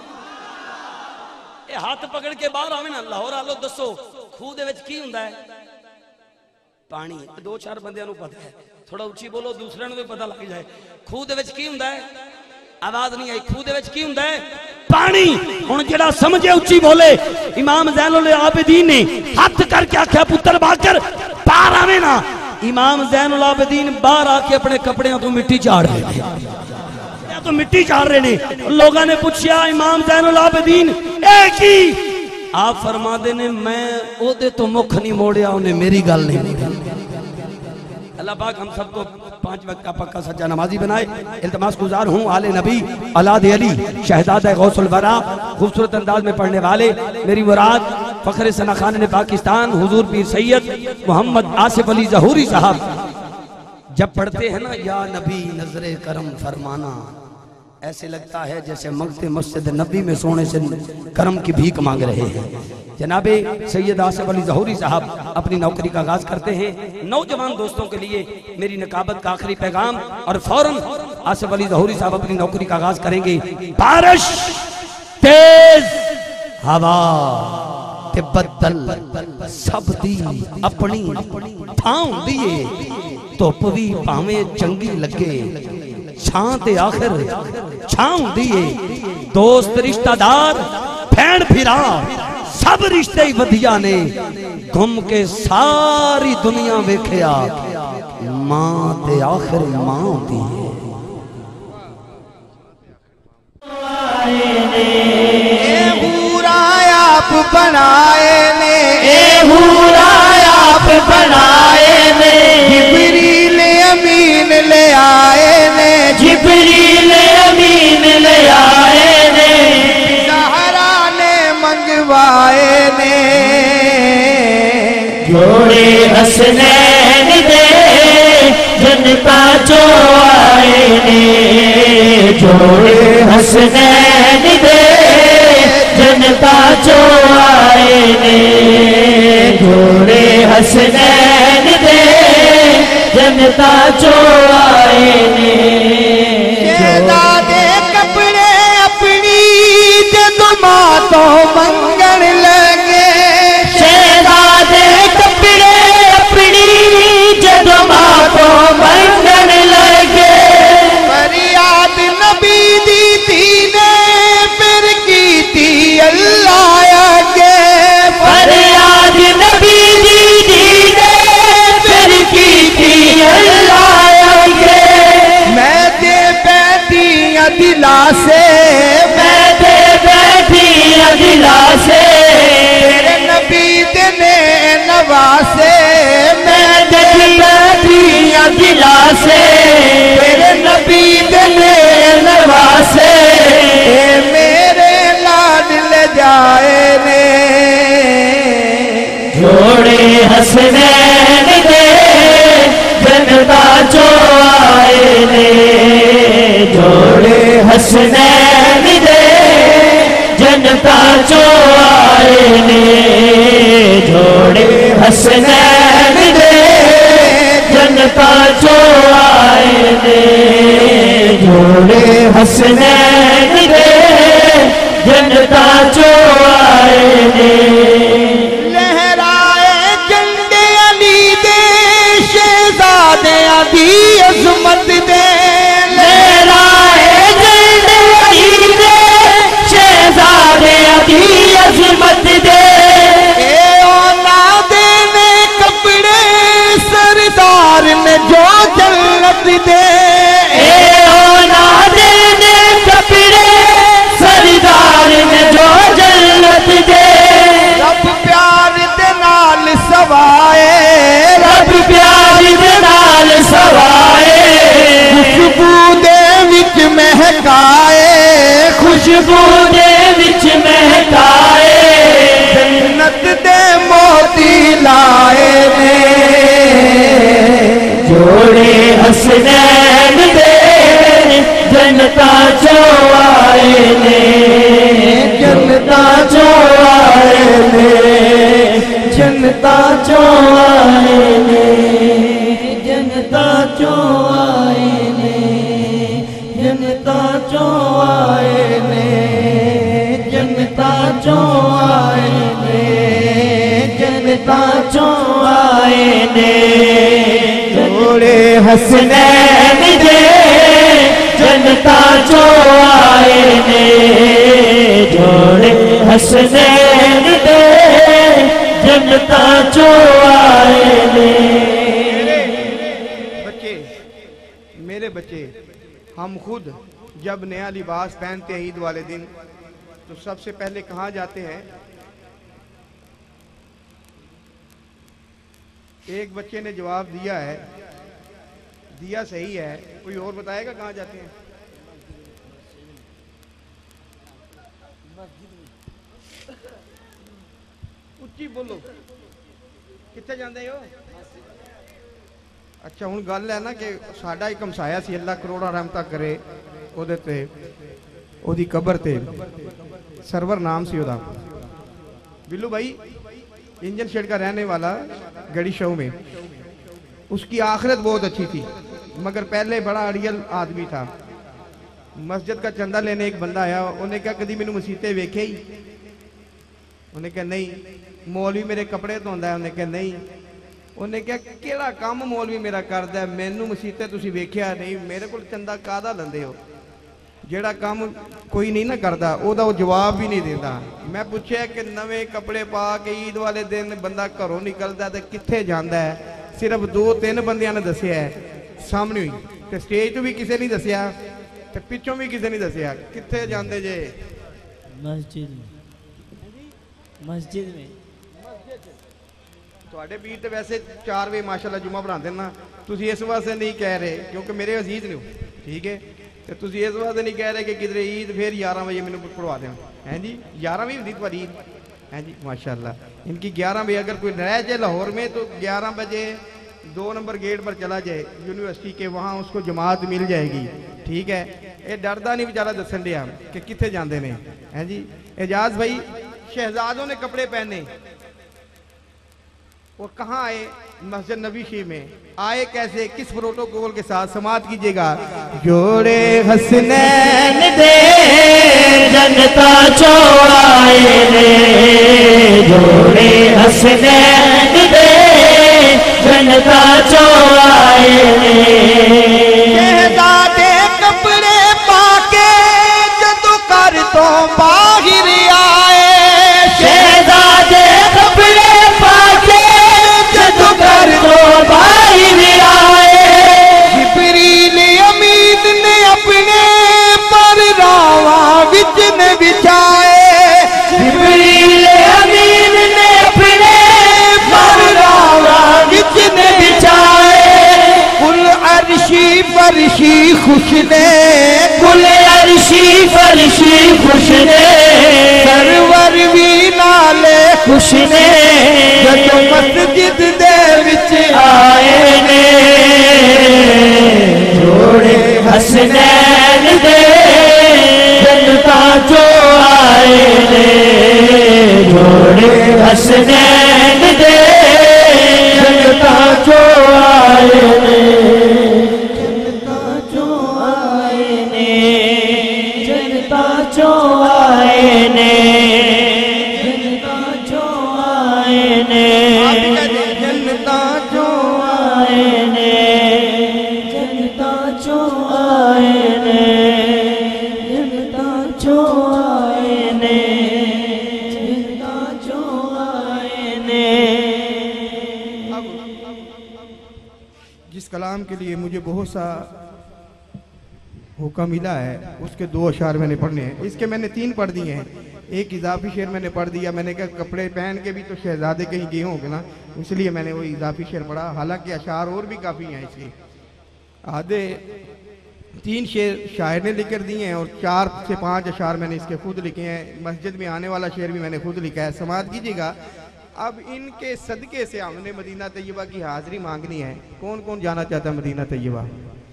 ये हाथ पकड़ के बाहर आवे ना। लाहौर आलो दसो खूह दे विच की हुंदा है? पानी। दो चार बंदियां नूं पता है, थोड़ा उच्ची बोलो दूसरे नूं भी पता लग जाए। खूह दे विच की हुंदा है? आवाज नहीं आई। खूह दे विच की हुंदा है? पानी। हुण जेड़ा समझे उच्ची बोले। इमाम ज़ैनुल आबिदीन ने हाथ करके आख्या पुत्र बाकर बाहर आवे ना। इमाम ज़ैनुल आबिदीन बाहर आके अपने कपड़ियां तो मिट्टी झाड़ रहे। तो मिट्टी चाल रहे ने। लोगों ने पूछा इमाम ज़ैनुल आबिदीन एक ही आप फरमाते ने मैं ओदे तो मुख नहीं मोड़िया उन्हें मेरी गल नहीं मोड़ी। अल्लाह पाक हम सबको पांच वक्त का पक्का सच्चा नमाजी बनाए। इल्तमास गुजार हूँ आले नबी औलाद अली शहजादा गौसुल वरा खूबसूरत अंदाज में पढ़ने वाले मेरी मुराद फखरे सना खान ने पाकिस्तान हुजूर पीर सैयद मोहम्मद आसिफ अली जहूरी साहब जब पढ़ते हैं ना या नबी नजरे करम फरमाना ऐसे लगता है जैसे मंगते मस्जिद नबी में सोने से करम की भीख मांग रहे हैं। जनाबे सैयद आसिफ अली जहूरी साहब अपनी नौकरी का आगाज करते हैं। नौजवान दोस्तों के लिए मेरी नकाबत का आखिरी पैगाम और फौरन आसिफ अली जहूरी साहब अपनी नौकरी का आगाज करेंगे। बारिश तेज हवा ते बदल सब दी अपनी थां दिए धुप भी भावे चंगी लगे छां ते आखिर छां दिए दोस्त रिश्तेदार भैन फिरा सब रिश्ते ही वधिया ने घूम के सारी दुनिया वेखिया मां ते आखिर मां दी आप बनाए ने ए हूरा आप बनाए ने जिब्रील अमीन ले आए ने जिब्रील अमीन ले आए ने ज़हरा ने मंगवाए ने जोड़े हसनैन दे जनता जो आए ने जोड़े हसनैन दे जनता जो आए ने जोड़े हसनैन दे जनता जो आए ने शहजादे कपड़े अपनी जद मातो मंगन लगे शहजादे कपड़े अपनी जद मातो मंगन लगे फरियाद नबी दी थी ने फिर की थी अल्लाह आगे फरियाद नबी दी दी ने फिर की थी अल्लाह आगे मैं दे बैठी दिला से मैं दे बैठी दिला से तेरे नबी ने नवासे मैं दे बैठी दिला से तेरे नबी ने नवासे ए मेरे लाड ले जाए ने जोड़े हसनैन दे जनता जो आए ने जोड़े हसनैन दे जनता जो आए ने जोड़े हसनैन दे जनता जो आए ने जोड़े हसनैन दे जनता जो आए ने लहराए झंडे अली दे शहजादे दी अजमत दे लहराए झंडे अली दे शहजादे दी अजमत दे ए औलादे ने कपड़े सरदार ने जो जन्नत दे ए औलादे ने कपड़े सरदार ने जो जन्नत दे रब प्यार दे नाल सवाए रब प्यार दे नाल सवाए खुशबू दे विच महकाए खुशबू दे विच महकाए जन्नत दे मोती लाए ने जोड़े हसनैन दे जनता जो आए ने जनता जो आए ने जनता जो आए ने जनता जो आए ने जनता जो आए ने जनता जो आए ने जनता जो आए ने जोड़े हसनैन दे जनता जो आए ने जोड़े हसनैन दे जनता जो आए ने बच्चे मेरे बच्चे हम खुद जब नया लिबास पहनते हैं ईद वाले दिन तो सबसे पहले कहाँ जाते हैं? एक बच्चे ने जवाब दिया है, दिया सही है, कोई और बताएगा कहाँ जाते हैं? उच्ची बोलो, कितने जाते हो? अच्छा हुण गल है ना कि साडा एक हमसाया सी, अल्लाह करोड़ा रहमता करे ओदे ते, ओदी कबर ते सरवर नाम सी ओदा, बिल्लू भाई इंजन शेड का रहने वाला गड़ी शो में। उसकी आखिरत बहुत अच्छी थी मगर पहले बड़ा अड़ियल आदमी था। मस्जिद का चंदा लेने एक बंदा आया, उन्हें कहा कभी मैनू मसीते वेखे ही? उन्हें कहा नहीं। मौलवी मेरे कपड़े धोंदा है? उन्हें कहा नहीं। उन्हें कहा केड़ा काम मौलवी मेरा करदा है, मैनू मसीते तुसी वेख्या नहीं, मेरे को चंदा कादा लंदे हो? जेड़ा काम कोई नहीं ना करता ओदा वो जवाब भी नहीं देता। मैं पूछया कि नवे कपड़े पा के ईद वाले दिन बंदा घरों निकलता तो कित्थे जांदा है? सिर्फ दो तीन बंदियां ने दसिया है, सामने ही ते स्टेज तो भी किसी नहीं दसिया ते पिछों भी किसी नहीं दसिया। कित्थे जांदे जे? मस्जिद में। मस्जिद में तुहाडे पीर तो वैसे चार बजे माशाल्लाह जुम्मा पढ़ाते ना, तुसी इस वास्ते नहीं कह रहे क्योंकि मेरे अजीज ने, ठीक है, तो तुसी इस वास्ते नहीं कह रहे कि किधरे ईद फिर ग्यारह बजे मैंने पढ़वा दें, हैं जी? ग्यारह भी होती तुम्हारी ईद, हैं जी? माशाल्लाह इनकी ग्यारह बजे, अगर कोई रह जाए लाहौर में तो ग्यारह बजे दो नंबर गेट पर चला जाए यूनिवर्सिटी के, वहाँ उसको जमात मिल जाएगी, ठीक है? ये डरदा नहीं बेचारा दसन दिया कि कितने जाते हैं, हैं जी? एजाज भाई शहजादों ने कपड़े पहने और कहाँ आए? मस्जिद नबी शी में आए। कैसे, किस प्रोटोकॉल के साथ? समात कीजिएगा। जोड़े हसनैन दे जनता चौआए ने, जोड़े हसनैन दे जनता चौआए ने। शहजादे कपड़े पाके जदों घर तो बाहर आए, शहजादे कपड़े पाके जदों घर तो बाहर आए। जिब्रील अमीन ने अपने पर रावा विच ने बिछाए, जिब्रील अमीन ने अपने पर रावा विच ने बिछाए। कुल अर्शी फरशी खुश ने, कुल अर्शी फरशी खुश ने, सरवर भी नाले खुश ने, जदों मस्जिद दे विच आए ने। जोड़े हसनैन दे जनता जो आए ने, जोड़े हसनैन दे जनता जो आए ने, जनता जो आए ने, जनता जो आए ने, जनता जो आए ने, जनता जो आए ने, जनता जो आए ने, जनता जो आए ने, जनता जो आए ने। जिस कलाम के लिए मुझे बहुत सा हुक्म मिला है उसके दो अशार मैंने पढ़ने हैं। इसके मैंने तीन पढ़ दिए हैं, एक इजाफी शेर मैंने पढ़ दिया। मैंने कहा कपड़े पहन के भी तो शहजादे कहीं गए होंगे ना, इसलिए मैंने वो इजाफी शेर पढ़ा। हालांकि अशार और भी काफ़ी हैं इसलिए। आधे तीन शेर शायर ने लिख कर दिए हैं और चार से पाँच अशार मैंने इसके खुद लिखे हैं। मस्जिद में आने वाला शेर भी मैंने खुद लिखा है, समात कीजिएगा। अब इनके सदक़े से हमने मदीना तैयबा की हाज़िरी मांगनी है। कौन कौन जाना चाहता है मदीना तैयबा?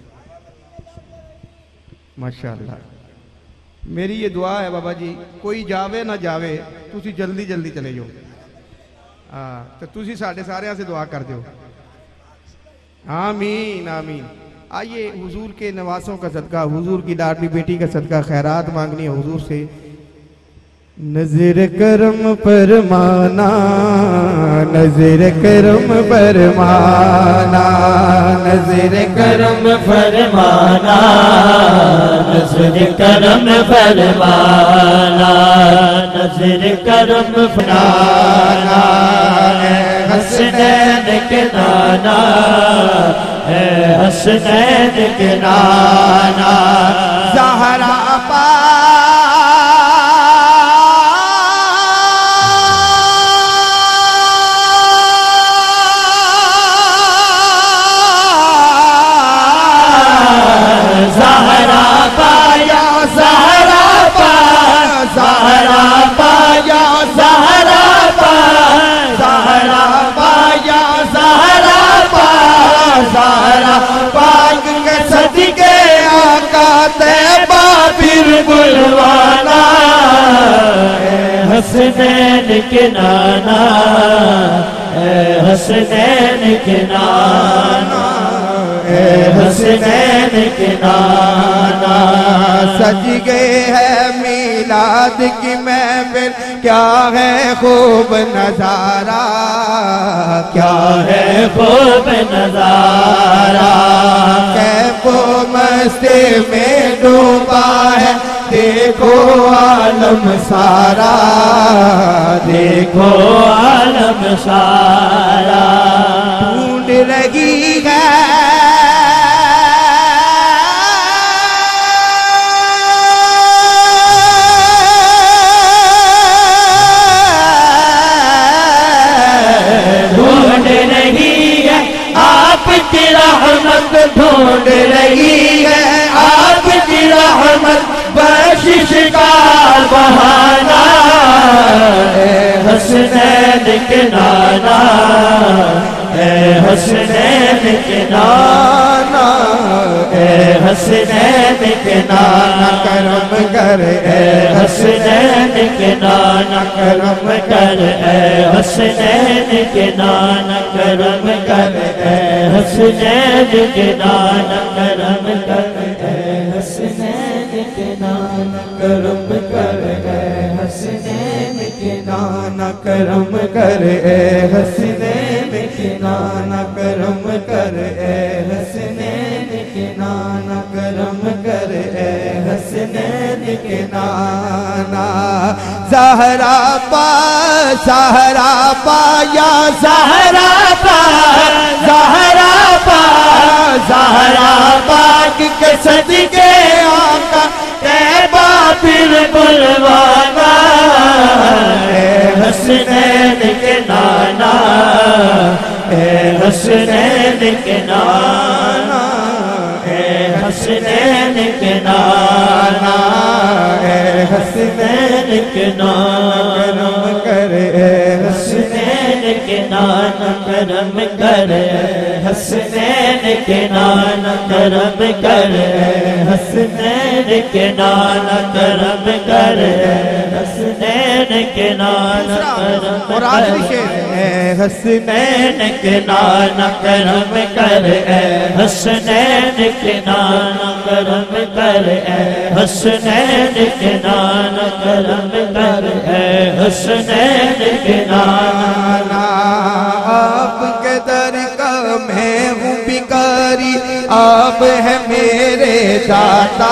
माशाअल्लाह, मेरी ये दुआ है बाबा जी, कोई जावे ना जावे, तुसी जल्दी जल्दी चले जाओ। हाँ, तो तुसी साढ़े सारे से दुआ कर दो। आमीन आमीन। आइए हुजूर के नवासों का सदका, हुजूर की लाडली बेटी का सदका खैरात मांगनी है हुजूर से। नजर करम परमाना, नजर करम परमाना, नजर करम फरमाना, नजर करम फरमाना, नजर करम फरमाना। हसनैन के नाना है, हसनैन के नाना, ज़हरा पा ज़हरा पाया ज़हरा पा ज़हरा पाया ज़हरा पा ज़हरा पाया ज़हरा पा ज़हरा पाक के सदके आका तैबा फिर बुलवाना हसनैन के नाना हसनैन के नाना हसनैन के नाना सज गए है मीलाद की महफिल क्या है खूब नजारा क्या है खूब नजारा कैफो मस्ती में डूबा है देखो आलम सारा देखो आलम सारा ढूंढ रही है ढूंढ रही है आपकी रहमत ढूंढ रही है आपकी रहमत बख्शिश का बहाना हसनैन के नाना हसनैन के नाना हसनैन के नाना करम कर हसनैन के नाना करम कर हसनैन के नाना करम कर हसनैन के नाना करम कर हसनैन के नाना करम कर हसनैन के नाना करम कर हसनैन के नाना करम कर हसनैन के नाना करम कर हसनैन के नाना ज़हरा पा ज़हरा पाया ज़हरा पा ज़हरा पा ज़हरा पाक के सदके आका तैबा फिर बुलवाना हसनैन के नाना हसनैन के नाना हसनैन के नाना हसनैन के नाना कर हसनैन के नाना करम कर हसनैन के नाना करम कर हसनैन के नाना करम कर हसनैन के नाना करम और आखिरी शेर हसनैन के नाना करम कर हसनैन के नाना करम कर हसनैन के नाना करम कर हसनैन के नाना आपके दर का मैं हूँ भिखारी आप है मेरे दाता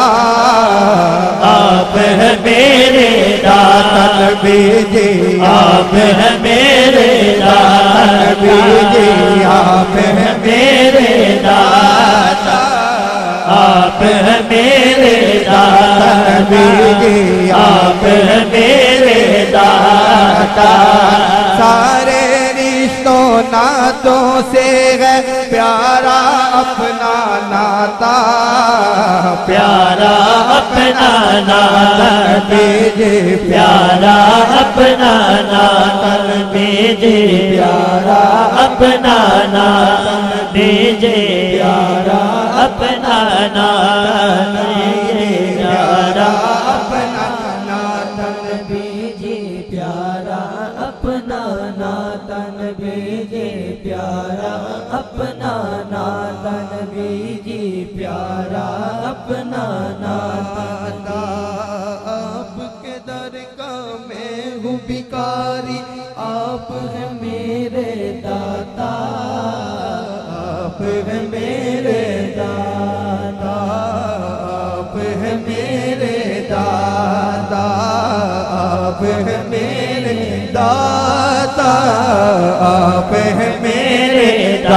आप है मेरे दाता भेजे आप है मेरे दाता भेजे आप है मेरे दाता आप है मेरे दाता भेजे आप है मेरे दाता सारे रिश्तों नातों से है प्यारा अपना नाता प्यारा अपना नाता भेजे प्यारा अपना नाता भेजे प्यारा अपना नाता भेजे प्यारा अपना नाता भेजे प्यारा अपना नातन भेजे प्यारा अपना नातन भेजे प्यारा अपना नातन भेजे प्यारा अपना नातन आपके दर का मैं हूँ भिखारी आप है मेरे दाता आप है मेरे दाता आप है मेरे दाता आप है मेरे दाता आप है मेरे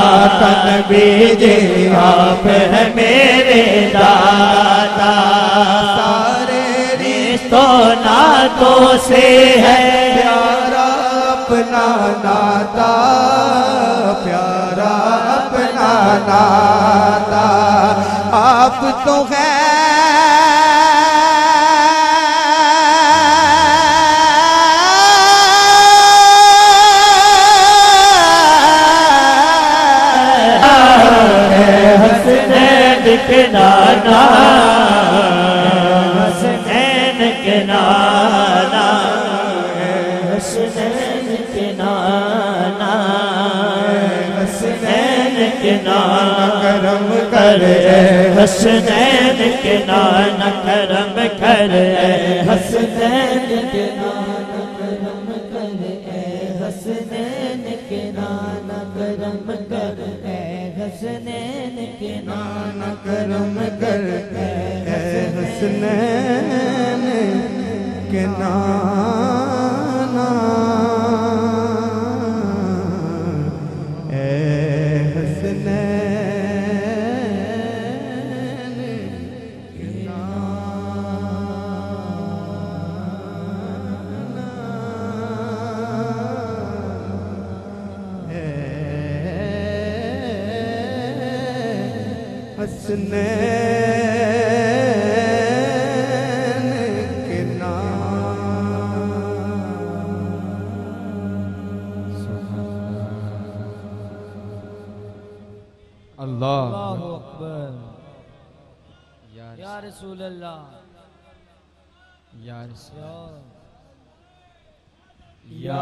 दातन भेजे आप है मेरे दाता बातों से है प्यारा अपना नाता, प्यारा अपना नाता। आप तो है के नाना, हसनैन के नाना, हसनैन के नाना, हसनैन के नाना करम कर, हसनैन के नाना करम कर, हसनैन के नाना करम कर, हसनैन के नाना करम कर, हसनैन के नाना करम कर, हसनैन के नाना, ए हसनैन के हसनैन के नाम। अल्लाह अल्लाहु अकबर। या रसूल अल्लाह, या रसूल या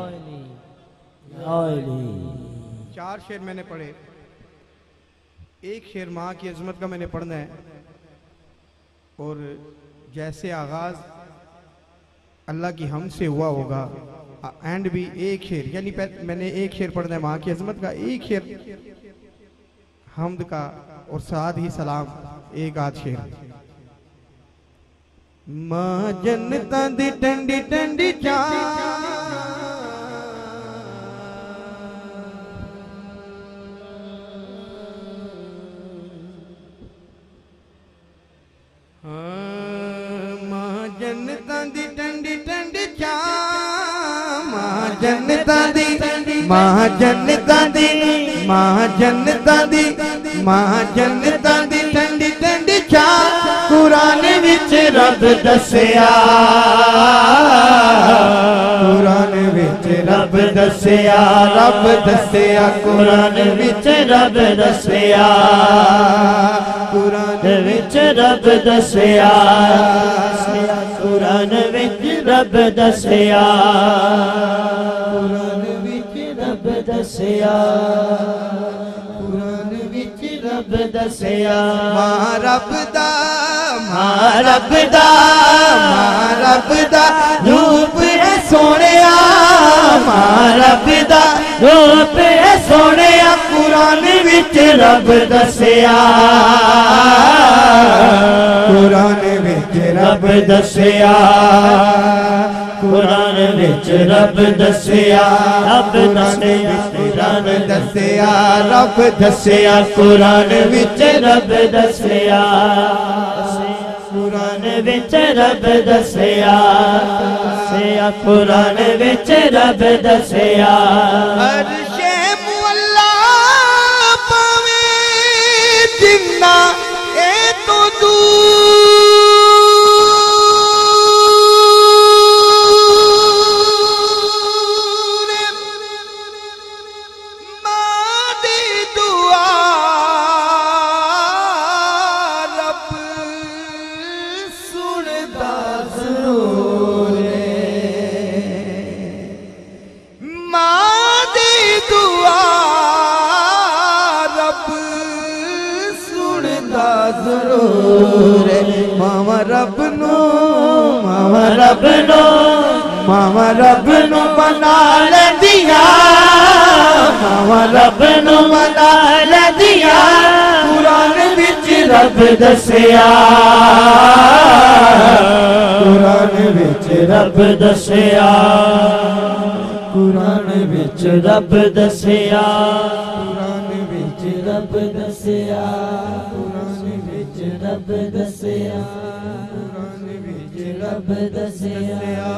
चार शेर मैंने पढ़े, एक शेर माँ की अजमत का मैंने पढ़ना है। और जैसे आगाज अल्लाह की हम से हुआ होगा, एंड भी एक शेर, यानी मैंने एक शेर पढ़ना है माँ की अजमत का, एक शेर हमद का, और साथ ही सलाम एक आध शेर। माँ जन्नतां दी टंडी टंडी चा, जन्नतां दी टंडी टंडी चा, मां जन्नतां दी, मां जन्नतां दी, मां जन्नतां दी, मां जन्नतां दी टंडी टंडी चा। कुरान विच रब दस्या, कुरान विच रब दस्या, रब दस्या, कुरान विच रब दस्या, कुरान विच रब दस्या, कुरान विच रब दस्या, कुरान विच रब दस्या, कुरान विच रब दस्या। मां रब दा, मां रब दा, मां रब दा रूप है सोहणिया, मां रब दा रूप है सोहणिया, कुरान विच रब दस्या, कुरान विच रब दस्या, कुरान विच रब दस्या, रब दस्या, कुरान दस्या, रब दस्या, कुरान विच रब दस्या, कुरान विच रब दस्या, दस्या, कुरान विच रब दस्या। अर्शे मुअल्ला पावे जिन्ना ए तो दूर, मामा रब नो, मामा रब नो, मामा रब नो बना लदिया, मामा रब नो बना लदिया, कुरान विच रब दस्या, कुरान विच रब दस्या, कुरान विच रब दस्या, कुरान विच रब दस्या, कुरान विच रब रब दसिया रब दसिया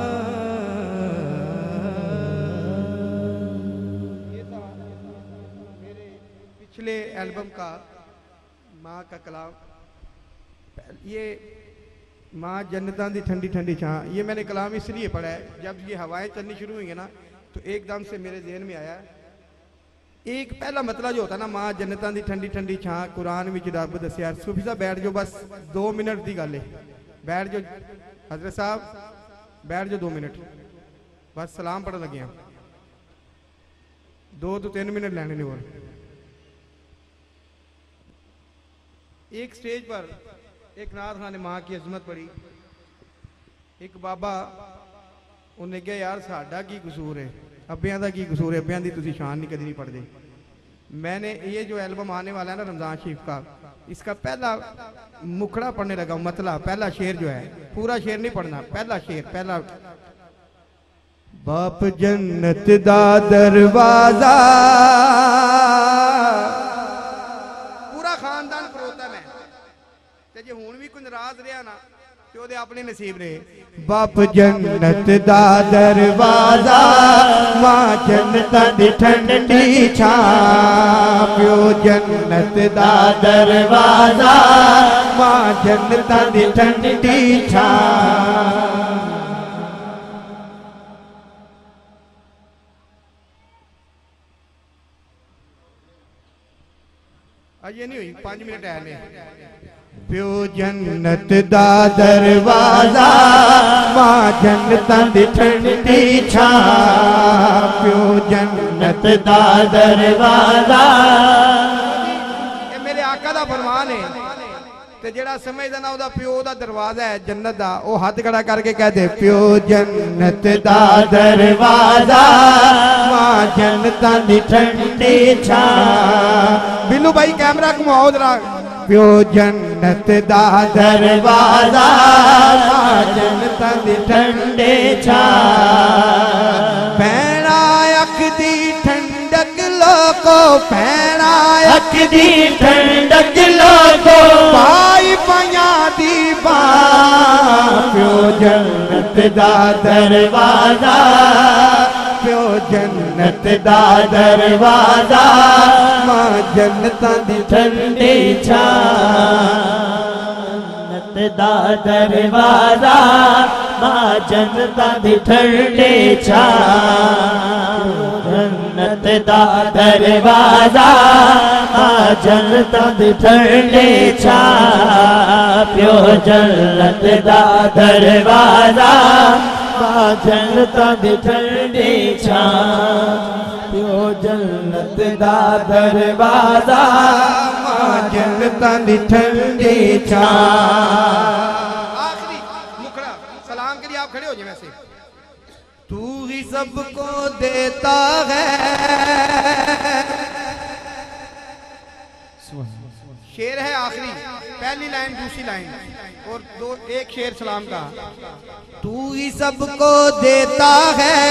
पिछले एल्बम का माँ का कलाम, ये माँ जन्नतां दी ठंडी ठंडी छां, ये मैंने कलाम इसलिए पढ़ा है, जब ये हवाएं चलनी शुरू हुई ना तो एकदम से मेरे ज़हन में आया, एक पहला मतलब जो होता ना माँ जन्नतां दी ठंडी ठंडी छां कुरान विच रब दसिया। सूफी साहब बैठ जाओ, बस दो मिनट की गल है, बैठ जाओ हजरत साहब, बैठ जाओ दो मिनट बस, सलाम पढ़न लगे हैं, दो तो तीन मिनट लेने ने। और एक स्टेज पर एक नाथ खान ने माँ की अजमत पढ़ी, एक बाबा उन्हें कहा यार साडा की कसूर है, अब्बियां दा की कसूर है, अब्बियां दी तुसी शान नहीं कदी नहीं पढ़ते। मैंने ये जो एल्बम आने वाला है ना रमजान शरीफ का, इसका पहला मुखड़ा पढ़ने लगा, मतलब पहला शेर जो है, पूरा शेर नहीं पढ़ना, पहला शेर, पहला बाप जन्नत दा दरवाजा, पूरा खानदान खरोता मैं ते जे हुण भी कोई नाराज रहा ना ते ओदे अपने नसीब ने। बाप जन्नत दा दरवाजा, मां जन्नत दी ठंडी छां, प्यो जन्नत दा दरवाजा, मां जन्नत दी ठंडी छां। ये नहीं हुई, पांच मिनट है ने। प्यो जन्नत दा दरवाजा, मां जन्नत दी ठंडी छां, प्यो जन्नत दा दरवाजा। ये मेरे आका दा फरमान है, ते जेड़ा समझदा ना ओदा प्यो दा दरवाजा है जन्नत दा, ओ हाथ खड़ा करके कह दे प्यो जन्नत दा दरवाजा, मां जन्नत दी ठंडी छां। बिल्लू भाई कैमरा घुमाओ जरा। प्यो जन्नत दा दरवाजा, मां जन्नत दी ठंडी छां। पैना अख दी ठंडक लोको, पैना अख दी ठंडक लोको, पाई पया दी बां। प्यो जन्नत दा दरवाजा, प्यो जन्नत दा दरवाजा, मां जन्नत दी ठंडी छां। जन्नत दा दरवाजा, मां जन्नत दी ठंडी छां। जन्नत दा दरवाजा, मां जन्नत दी ठंडी छां। प्यो जन्नत दा दरवाजा, मां जन्नत दी ठंडी छां। प्यो जन्नत दा दरवाजा, मां जन्नत दी ठंडी छां। आखिरी मुखड़ा सलाम के लिए आप खड़े हो जाए वैसे। तू ही सबको देता है, शेर है आखिरी, पहली लाइन दूसरी लाइन और दो, एक शेर सलाम का। तू ही सबको देता है,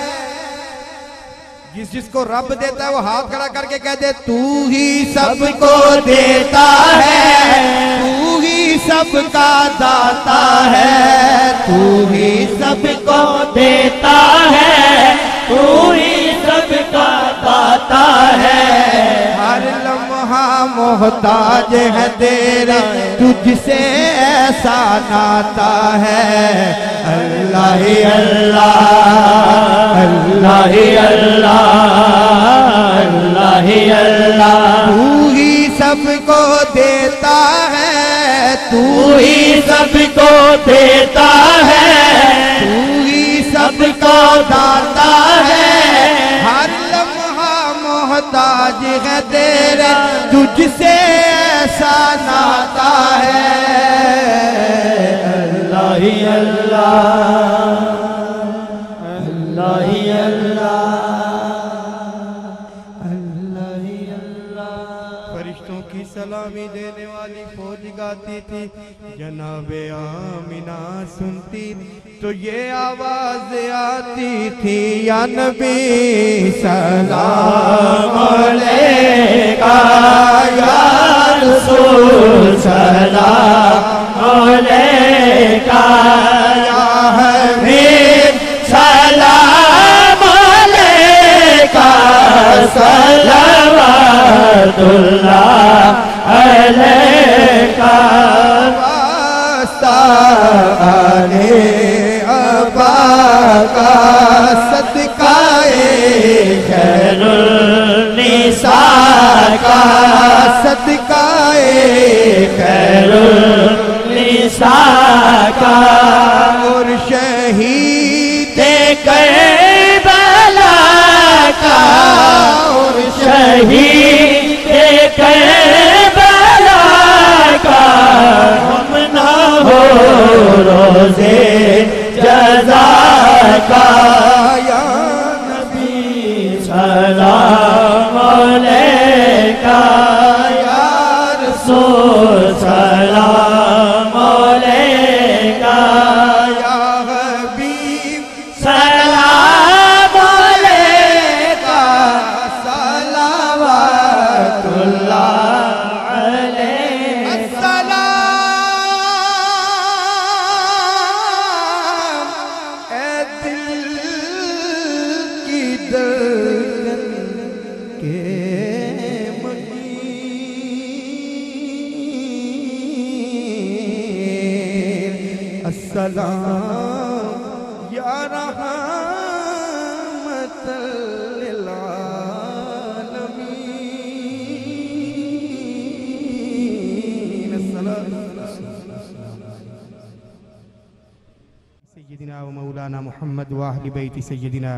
जिस जिसको रब देता है वो हाथ खड़ा करके कह दे तू ही सबको देता है, तू ही सबका दाता है, तू ही सबको देता है, तू ही सबका दाता है। हर लम्हा मोहताज है तेरा, तुझसे ऐसा नाता है। अल्लाह ही अल्लाह, अल्लाह ही अल्लाह, अल्लाह ही अल्लाह। तू ही सबको देता है, तू ही सबको देता है, तू ही सबको दाता है। हर लम्हा मोहताज है तेरा, तुझसे ऐसा नाता है। अल्लाह ही अल्लाह, अल्लाह ही अल्लाह, अल्लाह ही अल्लाह। फरिश्तों की सलामी देने वाली फौज गाती थी जनाबे आमिना सुनती तो ये आवाज आती थी, या नबी सलाम अलैका या रसूल सलाम अलैका या हबीब सलाम अलैका सलवातुल्लाह अलैका वास्ता आने अबा का सदकाए खैरुल निसा का सदकाए खैरुल निसा का और शहीद करबला का और शहीद करबला का हम ना हो रोज़े जज़ा का या नबी सलाम अलैका या रसूल सलाम अलैका या हबीब सलाम अलैका सलवातुल्लाह अलैका अस्सलाम ए दिल की धड़कन के मकीर अस्सलाम या रहमतल लिल आलमीन सय्यदिना व मौलाना मुहम्मद व अहली बैति सय्यदिना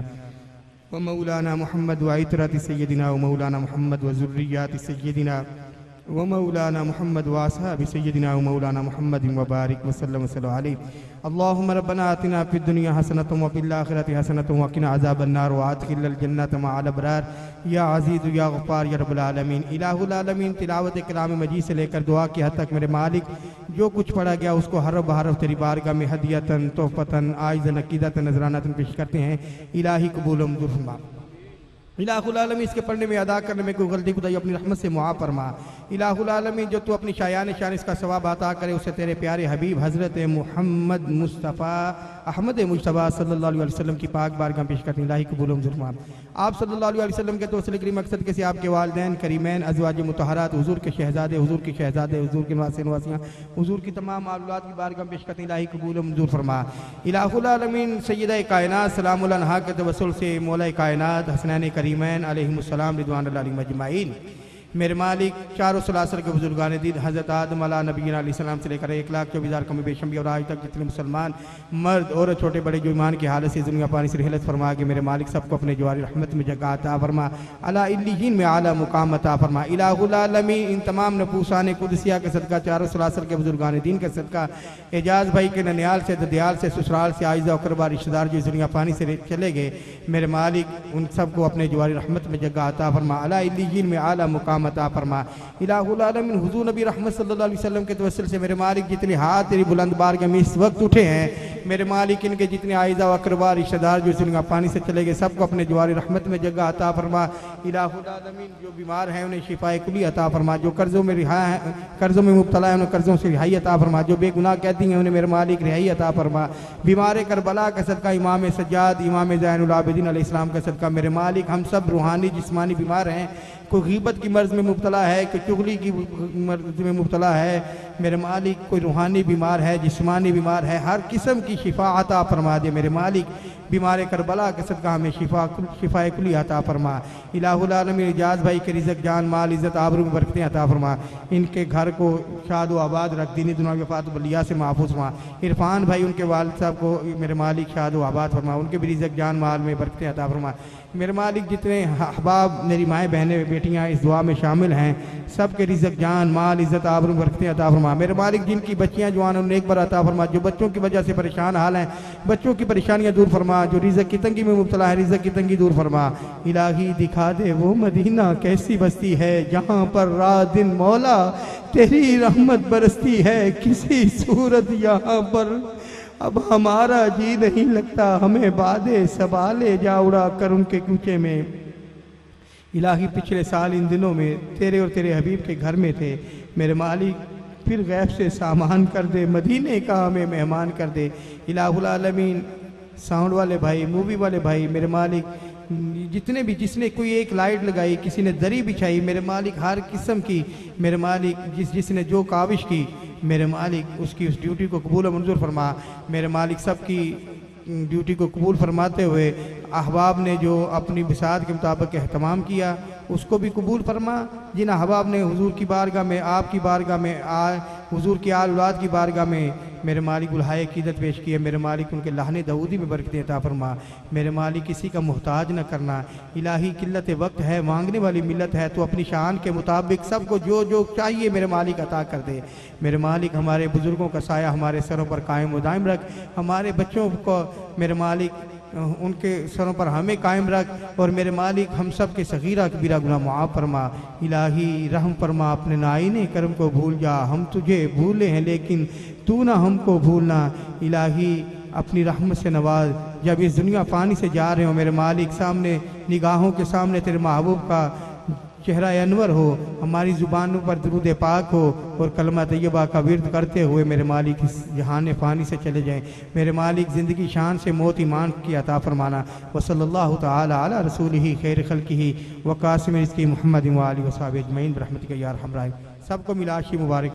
व मौलाना मुहम्मद व इतरति सय्यदिना व मौलाना मुहम्मद व ज़ुर्रिय्याति सय्यदिना व मौलाना मुहम्मद व असहाबि सय्यदिना व मौलाना मुहम्मद व बारिक व सल्लम अलैहि। अल्लाहुम्मा रब्बना आतिना फिद दुनिया हसनतम व फिल आखिरति हसनतम व क़िना अज़ाबन नार व अदखिलनल जन्नत मअल अबरार या अज़ीज़ या गफ़्फ़ार या रब्बुल आलमीन। इलाहुल आलमीन तिलावत कलाम मजीद से लेकर दुआ की हद तक मेरे मालिक जो कुछ पढ़ा गया उसको हरफ बहरफ तेरी बारगाह में हदियतन तोहफ़तन आइज़न अक़ीदतन नज़रानतन पेश करते हैं। इलाही कबूल मंजूर फरमा। इलाहुल आलमीन इसके पढ़ने में अदा करने में कोई गलती खुदाई अपनी रहमत से मुआफ़ फरमा। इलाहुल आलमीन जो तू अपनी शायान शान इसका सवाब अता करे उसे तेरे प्यारे हबीब हज़रत मुहम्मद मुस्तफ़ा अहमद मुजतबा सल्लल्लाहु अलैहि वसल्लम की पाक बारगाह पेश करते हैं। इलाही कबूल मंजूर फरमा। आप सल्लल्लाहु अलैहि वसल्लम के तौसील करीम मकसद के से आपके वालिदैन करीमैन अज़वाज मुतहरात हुज़ूर के शहज़ादे हुज़ूर के शहज़ादे हुज़ूर के नवासे नवासियाँ हुज़ूर की तमाम औलाद की बारगाह पेश करते हैं। इलाही कबूल मंजूर फरमा। इलाहुल आलमीन सय्यदा कायनात सलामुल अन्हा के तवस्सुल से मौला कायनात हसनैन करीमैन अलैहिमुस्सलाम रिदवानुल्लाह अलैहिम अजमाइन मेरे मालिक चारों सलासल के बुजुर्गान दीन हज़रत आदम अला नबीना अलैहिस्सलाम से लेकर एक लाख चौबीस हज़ार कमी बेशम और आज तक जितने मुसलमान मर्द और छोटे बड़े जो ईमान की हालत से दुनिया पानी से रहलत फरमा के मेरे मालिक सबको अपने जवारी रहमत में जगह अता फरमा। अला इल्लियीन में आला मुकाम अता फरमा। इलाहुल आलमीन इन तमाम नफूसान कुदसिया के सदका चारों सलासल के बुजुर्गान दीन के सदका एजाज भाई के ननियाल से ददियाल से ससुराल से आइज़ा अकरबा रिश्तेदार जो दुनिया पानी से चले गए मेरे मालिक उन सबको अपने जवारी रहमत में जगह अता फरमा। अला इल्लियीन में आला मुकाम अता फरमा। इलाहुल आलमीन हुज़ूर नबी रहमत सल्लल्लाहु अलैहि वसल्लम के तवस्सुल से मेरे मालिक जितने हाथ तेरी बुलंद बारगाह में इस वक्त उठे हैं मेरे मालिक इनके जितने आइज़ा व अक़रबा रिश्तेदार जो दुनिया पानी से चले गए सबको अपने जवारी रहमत में जगह अता फरमा। इलाहुल आलमीन जो बीमार हैं उन्हें शिफाए कुली अता फरमा। जो कर्ज़ों में रिहा है कर्ज़ों में मुब्तला है उन्हें कर्ज़ों से रिहाई अता फरमा। जो बेगुनाह कहती हैं उन्हें मेरे मालिक रिहाई अता फरमा। बीमार करबला का सदका इमाम सज्जाद इमाम ज़ैनुल आबिदीन अलैहिस्सलाम का सदका मेरे मालिक हम सब रूहानी जिस्मानी बीमार हैं। कोई गीबत की मर्ज़ में मुब्तला है, कोई चुगली की मर्ज़ में मुब्तला है मेरे मालिक, कोई रूहानी बीमार है, जिस्मानी बीमार है, हर किस्म की शिफा अता फरमा दे मेरे मालिक। बीमार करबला के सदका में शिफा शिफाए कुली अता फरमा। इलाहुल आलमीन इजाज भाई के रिज़्क़ जान माल इज़्ज़त आबरू में बरकतें अता फरमा। इनके घर को शाद व आबाद रख, दीनी दुनिया के फात बलिया से महफूज फरमा। इरफान भाई उनके वालिद साहब को मेरे मालिक शाद व आबाद फरमा, उनके भी रिज़्क़ जान माल में बरकतें अता फरमा। मेरे मालिक जितने अहबाब मेरी माएँ बहनें बेटियां इस दुआ में शामिल हैं, सबके रिज़्क़ जान माल इज़्ज़त आबरू बरकतें अता फरमा। मेरे मालिक जिनकी बच्चियां जवान उन्हें एक बार अता फरमा, जो बच्चों की वजह से परेशान हाल हैं बच्चों की परेशानियां दूर फरमा, जो रिज़्क़ की तंगी में मुब्तला है रिज़्क़ की तंगी दूर फरमा। इलाही दिखा दे वो मदीना कैसी बस्ती है जहाँ पर रात दिन मौला तेरी रहमत बरसती है, किसी सूरत यहाँ पर अब हमारा जी नहीं लगता, हमें बादे सवाले जा उड़ा कर उनके कूचे में। इलाही पिछले साल इन दिनों में तेरे और तेरे हबीब के घर में थे, मेरे मालिक फिर गैब से सामान कर दे, मदीने का हमें मेहमान कर दे। इलाहुल आलमीन साउंड वाले भाई, मूवी वाले भाई, मेरे मालिक जितने भी, जिसने कोई एक लाइट लगाई, किसी ने दरी बिछाई, मेरे मालिक हर किस्म की, मेरे मालिक जिस जिसने जो काविश की, मेरे मालिक उसकी उस ड्यूटी को कबूल और मंजूर फरमा। मेरे मालिक सबकी ड्यूटी को कबूल फरमाते हुए अहबाब ने जो अपनी बिसात के मुताबिक एहतमाम किया उसको भी कबूल फरमा। जिन अहबाब ने हुजूर की बारगाह में, आपकी बारगाह में, आ हुजूर की आल औलाद की बारगाह में मेरे मालिक उल्हाए क़ीदत पेश किए, मेरे मालिक उनके लहने दाऊदी में बरकतें अता फरमा। मेरे मालिक किसी का मोहताज न करना। इलाही किल्लत वक्त है, मांगने वाली मिल्लत है, तो अपनी शान के मुताबिक सबको जो जो चाहिए मेरे मालिक अता कर दे। मेरे मालिक हमारे बुज़ुर्गों का साया हमारे सरों पर कायम व दायम रख, हमारे बच्चों को मेरे मालिक उनके सरों पर हमें कायम रख, और मेरे मालिक हम सब के सगीरा कबीरा गुनाह मुआफ़ फरमा। इलाही रहम फरमा, अपने नाइने करम को भूल जा, हम तुझे भूले हैं लेकिन तू ना हमको भूलना। इलाही अपनी रहमत से नवाज, जब इस दुनिया पानी से जा रहे हो मेरे मालिक सामने निगाहों के सामने तेरे महबूब का चेहरा अनवर हो, हमारी ज़ुबानों पर दुरूद पाक हो और कलमा तैयबा का विर्द करते हुए मेरे मालिक इस जहान फ़ानी से चले जाएं। मेरे मालिक ज़िंदगी शान से मौत ईमान की अता फरमाना। व सल्लल्लाहु तआला अला रसूलिही खैर खल्किही व कासिम रिज़्क़ी मुहम्मद व आलिहि व सहाबिही अजमईन बिरहमतिका या अरहमर राहिमीन। सबको मिलाशी मुबारक।